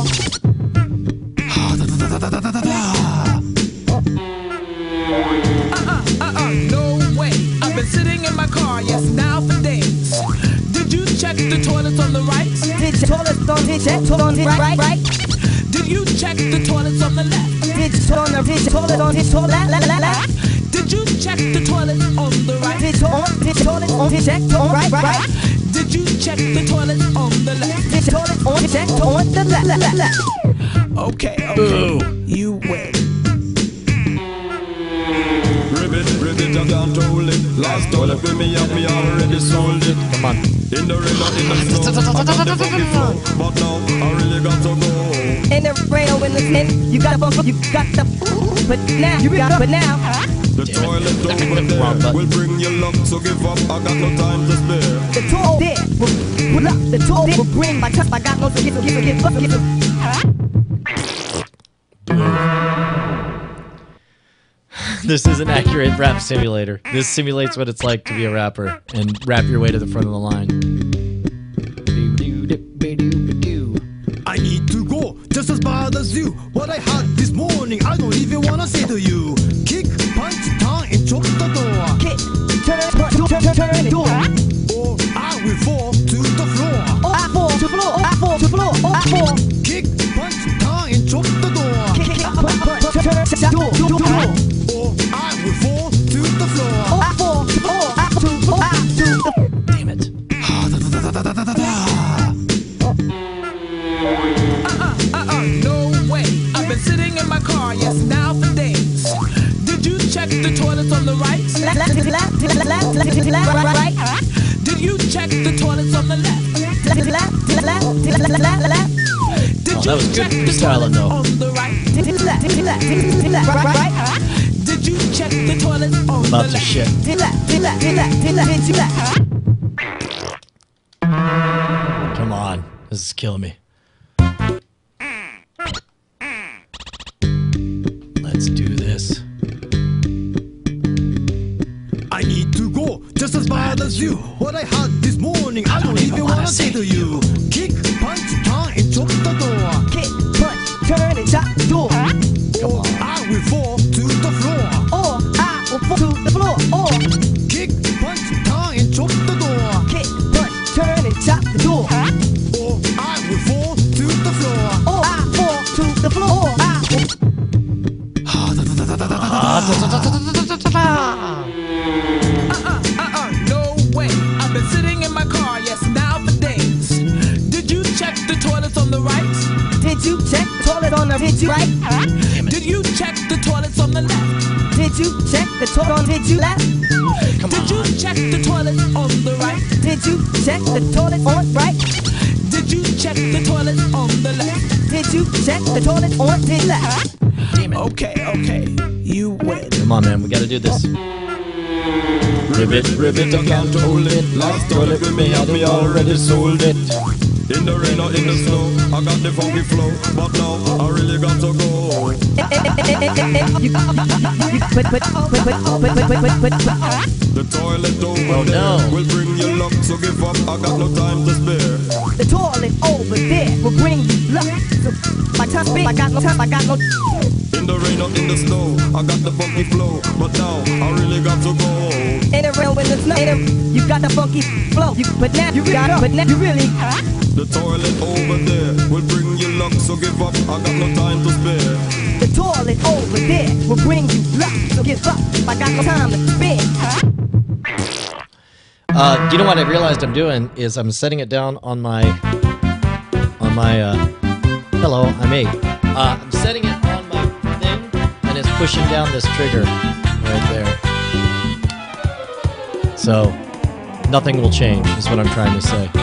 No way. I've been sitting in my car, yes, now for days. Did you check the toilets on the right? Did the toilets on the right? Did you check the toilets on the left? Did the toilet on the left? Did you check the toilet on the right? Did the toilet on the right? Did you check the toilet on the left? Did the toilet on the left? Okay. Boo. You win. Ribbit, I can't hold it. Last toilet with me up, me already sold it. Come on. In the rain or in the snow, I got the funky flow. But now, I really got to go. In the rain or in the wind, you got the but now, The toilet over there will bring you luck, so give up, I got no time to spare. the toilet will bring my touch, I got no give up. This is an accurate rap simulator. This simulates what it's like to be a rapper and rap your way to the front of the line. I need to go, just as bad as you. What I had this morning, I don't even wanna say to you. Kick, punch, turn, and chop the door. Kick, turn, and door. Or I will fall to the floor. I fall to the floor. I fall. Kick, punch, turn, and chop the door. Kick, punch, turn, shot, door. Or I will fall to the floor. I fall to the floor. Damn it. No way. I've been sitting in my car, yes, now for days. Did you check the toilets on the right? Left, right. Did you check the toilets on the left? Left. Did that was you good check the freestyling, toilets though. on the right? Right. Did you check the toilets on the About to left? shit. Come on. This is killing me. Let's do this. I need to go, just as bad as you. What I had this morning, I don't even wanna say to you. Kick, punch, turn, and chop the door. Kick, punch, turn, and shot, door. Or I will fall to the floor. Or I will fall to the floor. Or Kick, punch, turn, and chop the door. kick, punch, turn, and shot the door. Or I will fall to the floor. Or I fall to the floor. No way. I've been sitting in my car, yes, now for days. Did you check the toilets on the right? Did you check the toilet on the right? Did you check the toilets on the left? Did you check the toilet on the left? Did you check the toilet on the right? Did you check the toilet on right? Did you check the toilet on the left? Did you check the toilet on the left? Damn it. Okay. You win. Come on, man. We gotta do this. Ribbit, I can't hold it. Last toilet with me up, me already sold it. In the rain or in the snow, I got the funky flow. But now, I really got to go. The toilet over Oh, there no. will bring you luck, so give up. I got no time to spare. The toilet over there will bring you luck. So my time spent, I got no time, I got no. In the rain or in the snow, I got the funky flow, but now I really got to go. In the rain, in the snow, you got the funky flow. But now you got up, but now you really. The toilet over there will bring you luck, so give up. I got no time to spare. The toilet over there will bring you luck. So give up, I got no time to spare. You know what I realized I'm doing is I'm setting it down on my hello, I'm 8. I'm setting it on my thing and it's pushing down this trigger right there. So nothing will change is what I'm trying to say.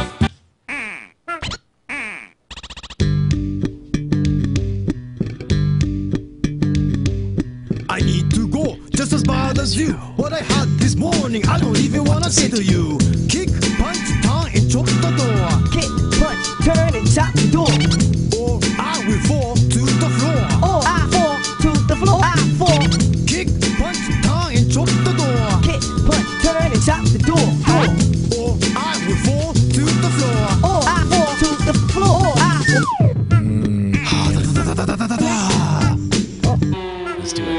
I need to go just as bad as you. What I had this morning, I don't even wanna say to you. Kick, punch, turn, and chop the door. Kick, punch, turn, and chop the door. Or I will fall to the floor. Or I fall to the floor. I fall. Kick, punch, turn, and chop the door. Kick, punch, turn, and chop the door. Or I will fall to the floor. Or I fall to the floor. Or I fall. Let's do it.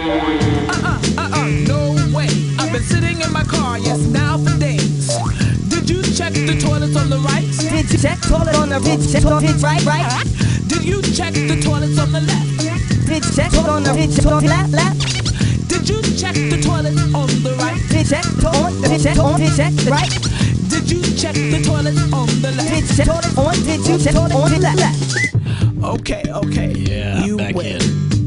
No way. I've been sitting in my car, yes, now for days. Did you check the toilets on the right? Did you check toilet on the check on the right? Did you check the toilets on the left? Did you check toilet on the left? Did you check the toilet on the right? Did you check the right? Did you check the toilet on the left? Did you check toilet on? Did you check toilet on the left? Okay. Yeah, you back win. in.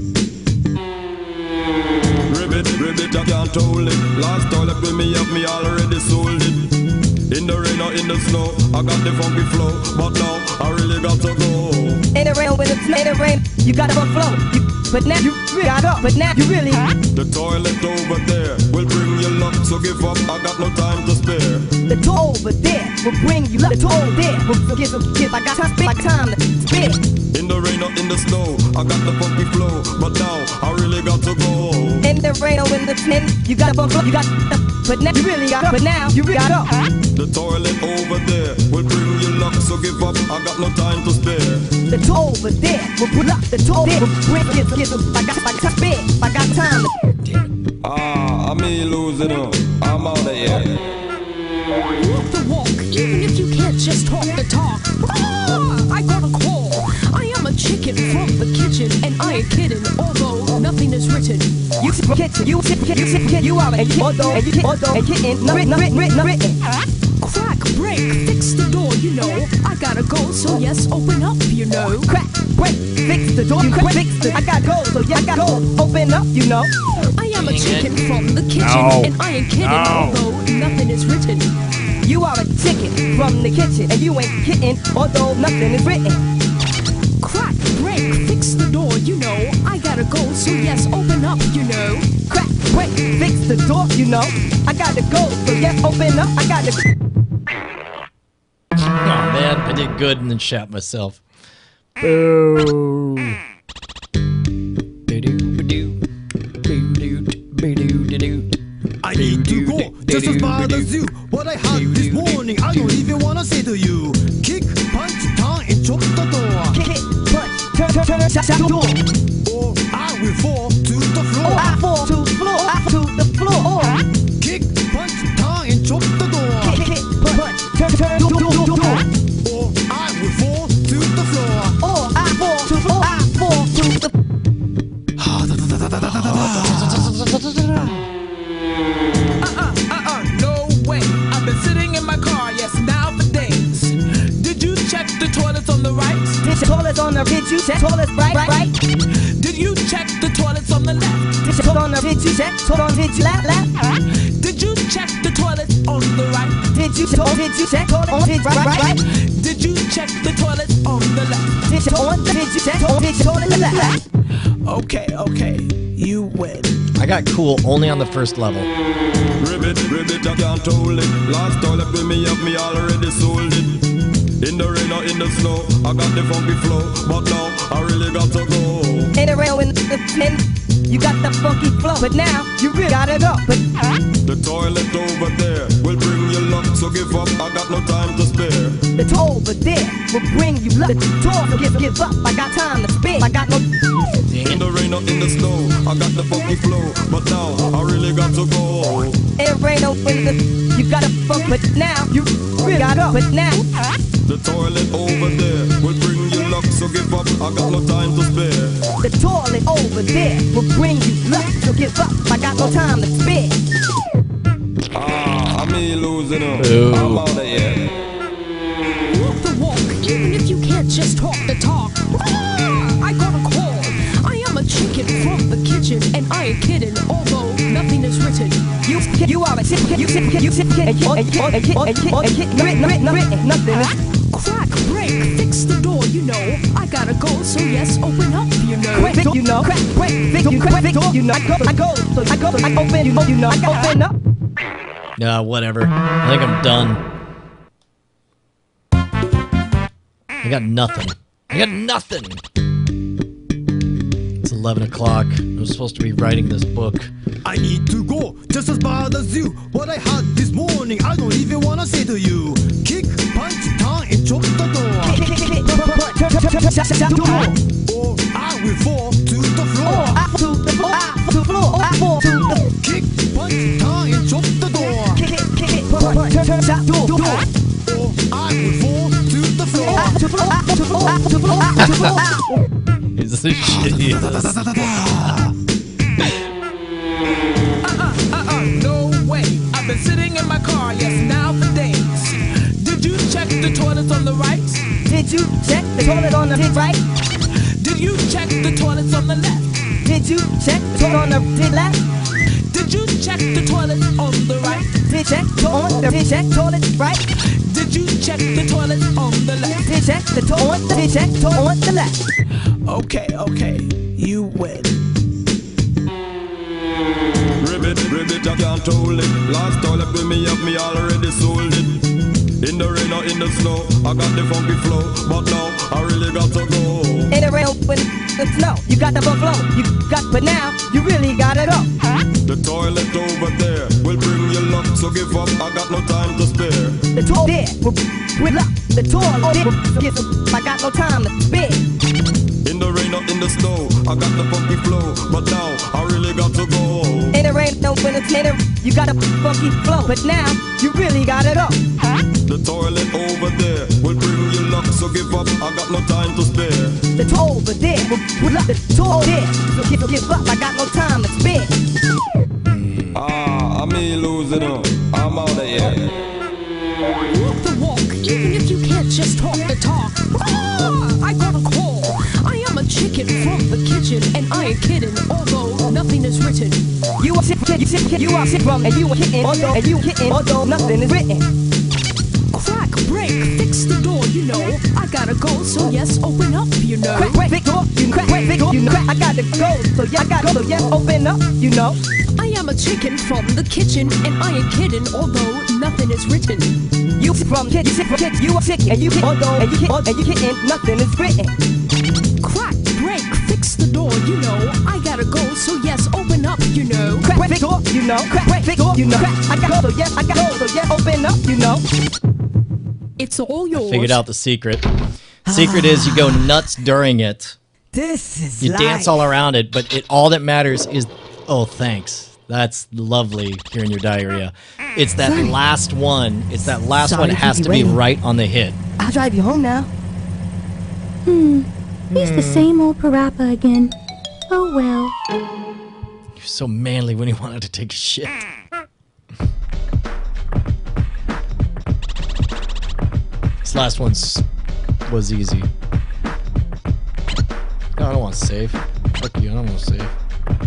Ribbit, I can't hold it. Last toilet with me up, me already sold it. In the rain or in the snow, I got the funky flow, but now I really got to go. In the rain, when it's in the rain, you got to flow. But now you got up, but now you really. The toilet over there will bring you luck, so give up. I got no time to spare. The toll over there will bring you luck. The toll there will give. I got time to spare. In the rain or in the snow, I got the funky flow, but now I really got to go. In the rain or in the snow, you got a flow, you got. But now you really got up. But now you got up. The toilet over there will bring you luck, so give up. I got no time to spare. The toll over there will put up. The toll there will bring give. I got to spare. I got time to. Ah, I'm me losing up. I'm out of here. Walk the walk, even if you can't just talk the talk. I got a call. I am a chicken from the kitchen, and I ain't kidding, although nothing is written. You kitchen, you are a kitten, written. Crack, break, fix the door, you know. I gotta go, so yes, open up, you know. Crack, break, fix the door, I gotta go, so yeah, I gotta go, open up, you know. I am a chicken from the kitchen, and I ain't kidding, although nothing is written. You are a chicken from the kitchen, and you ain't kidding, although nothing is written. Crack, break, fix the door, you know. I gotta go, so yes, open up, you know. Crack, break, fix the door, you know. I gotta go, so yes, open up, I gotta. Oh man, I did good and then shat myself. Boo. I need to go just as bad as you. What I had this morning, I don't even wanna say to you. Kick, punch, turn, and chop the door. Kick, punch, turn, chop the door. Or I will fall to the floor. Or I fall to the floor. I to the floor. Or kick, punch, turn, and chop the door. Kick, punch, turn, door. Or I will fall to the floor. Or I fall to the floor. I fall to the. No way. I've been sitting in my car, yes, now for days. Did you check the toilets on the right? Did you toilets on the did you check toilets right? Did you check the toilets on the left? Did you toilet on the did you check toilet on did you left? Did you check the toilets on the right? Did you check toilet on did right? Did you check the toilets on the left? Did you check toilet left? Okay, you win. I got cool only on the first level. Ribbit, I can't hold it. Last toilet with me up, me already sold it. In the rain or in the snow, I got the funky flow, but now I really got to go. In the rain, when you got the funky flow, but now you really gotta go. But The toilet over there will bring you luck, so give up, I got no time to spare. the toll over there will bring you luck. The toll, so give up. I got time to spare. I got no. In the rain or in the snow, I got the funky flow, but now I really got to go. It ain't no winter. You gotta funk, but now you really gotta go. But now The toilet over there will bring you luck, so give up, I got no time to spare. the toilet over there will bring you luck. So give up. I got no time to spare. I'm me losing up. Ooh. I'm out of here. Walk the walk, even if you can't just talk the talk. I got a call. I am a chicken from the kitchen, and I ain't kidding, although nothing is written. You are a chicken. You chicken. You chicken. And nothing is. Crack, break, fix the door, you know. I gotta go, so yes, open up, you know. Quick, you know. Crack, break, fix, you crack, you know. I go, so I open, you know. I open up. Nah, whatever. I think I'm done. I got nothing. I got nothing. It's 11 o'clock. I was supposed to be writing this book. I need to go, just as bad as you. What I had this morning, I don't even wanna say to you. Kick, punch, tongue, and chop the door. Or I will fall to the floor. Kick, punch, tongue, and chop the door. Or I will fall to the floor. It's the shittiest. No way. I've been sitting in my car, yes, now for days. Did you check the toilets on the right? Did you check the toilet on the right? Did you check the toilets on the left? Did you check the toilet on the left? Did you check the toilet on the right? Did check toilet right? Did you check the toilet on the left? Did check the toilet on the left? Okay, you win. Ribbit, I can't hold it. Last toilet with me up, me already sold it. In the rain or in the snow, I got the funky flow, but now I really got to go. In the rain when the snow, you got the flow, but now you really gotta go. The toilet over there will bring you luck, so give up, I got no time to spare. The toilet there with luck. The toilet there give up. I got no time to spare. In the rain or in the snow, I got the funky flow, but now I really got to go. In the rain, no when it's in you got a funky flow, but now you really gotta go. The toilet over there will bring you luck, so give up, I got no time to spare. The toilet over there with luck. The toilet there, so give up. I got no time to spare. I'm me losing up. I'm out of here. Walk the walk, even if you can't just talk the talk. I got a call. I am a chicken from the kitchen, and I ain't kidding, although nothing is written. You are sick, you are sick from, and you are hitting, although nothing is written. Crack, break, fix the door, you know. I gotta go, so yes, open up, you know. Crack, big door, you know. I gotta go, so yeah, open up, you know. I am a chicken from the kitchen, and I ain't kidding, although nothing is written. You from kid, you are sick, and you hit, although and you hitting, nothing is written. Crack, break, fix the door, you know. I gotta go, so yes, open up, you know. Crack, big door, you know. Crack, big door, you know. I gotta go, so yeah, open up, you know. It's all yours. Figured out the secret. Secret is you go nuts during it. This is You dance all around it, but all that matters is... Oh, thanks. That's lovely hearing your diarrhea. It's that last one. It's that last Sorry one. It to has keep to you be waiting. right on the hit. I'll drive you home now. He's the same old PaRappa again. Oh well. You're so manly when he wanted to take a shit. This last one was easy. No, I don't want to save. Fuck you, I don't want to save.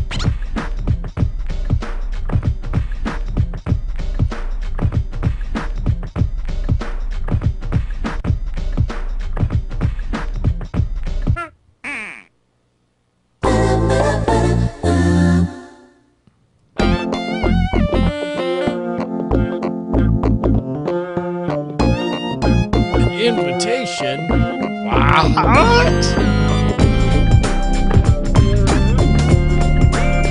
Invitation? What?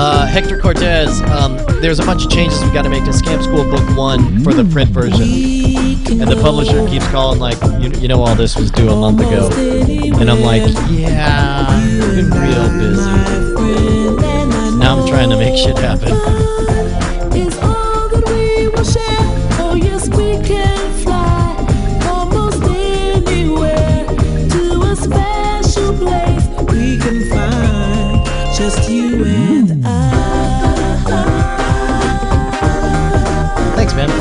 Hector Cortez, there's a bunch of changes we got to make to Scam School Book 1 for the print version. And the publisher keeps calling like, you know all this was due a month ago. And I'm like, yeah, I've been real busy. Now I'm trying to make shit happen. Is all that we will share. Oh yes, we can fly almost anywhere to a special place we can find just you and I. Thanks, man.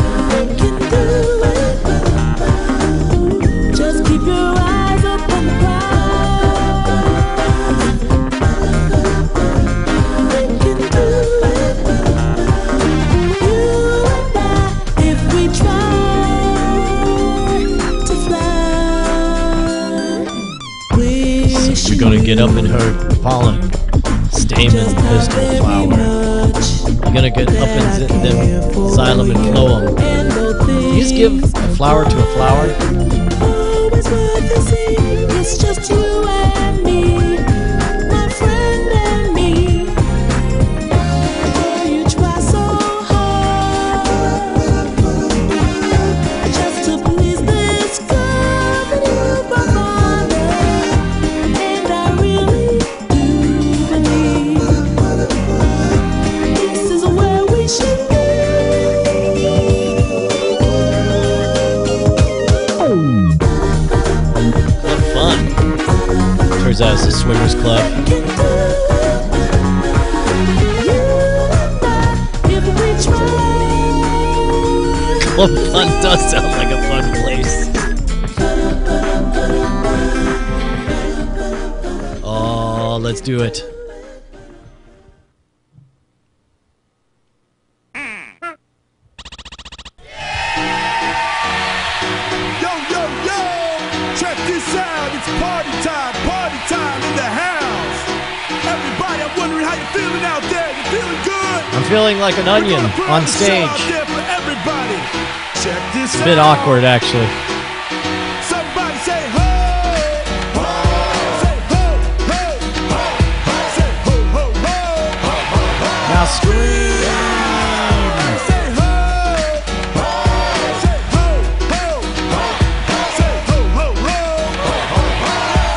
Just keep your eyes up on the prize. We can do it. You and I, if we try to fly. So you're gonna get up in her pollen, stamen, pistil, flower. You're gonna get up in them xylem and phloem. You just give a flower to a flower. Always worth the same. It's just you and me, my friend and me. Oh, you try so hard just to please this girl that you provided, and I really do believe this is where we should be. What fun. Turns out it's a swingers club. Club Fun does sound like a fun place. Oh, let's do it. Yo, yo, yo! Check this out, it's party time in the house. Everybody, I'm wondering how you're feeling out there. You feeling good? I'm feeling like an onion on stage. Out there for everybody. Check this It's a bit out. awkward, actually. Somebody say ho! Ho! Say ho, ho, ho, ho. Say ho, ho, ho. Ho, ho, ho. Now scream. Say ho! Ho! Say ho, ho, ho, ho. Say ho, ho, ho. Ho, ho, ho.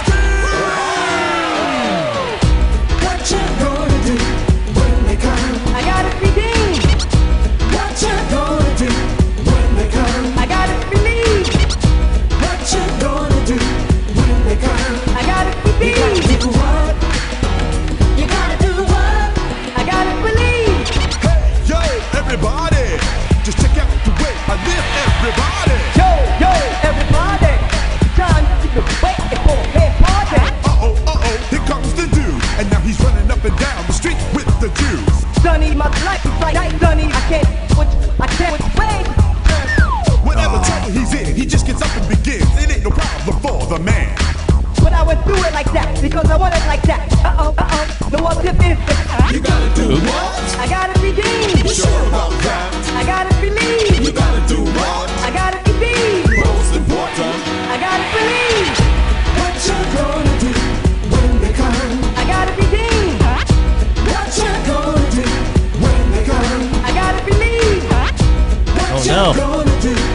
What you gonna do when they come? I gotta be deep. What you gonna do when they come? I gotta believe. What you gonna do when they come? I gotta be deep. You gotta do what? You gotta do what? I gotta believe. Hey, yo, everybody, just check out the way I live, everybody. Yo, everybody, time to get waiting for a party. Uh-oh, here comes the dude, and now he's running up and down the street with the Jews. Sonny, my life is like Sonny. I can't wait. Whatever trouble he's in, he just gets up and begins. It ain't no problem for the man. But I went through it like that because I want it like that. No other tip is You gotta do what? I gotta be deep. You sure about that? I gotta believe. You gotta do what? I gotta be deep. Most important. I gotta believe. What you gonna do when they come? I gotta be deep. What you gonna do when they come? I gotta believe. What Oh, you no. gonna do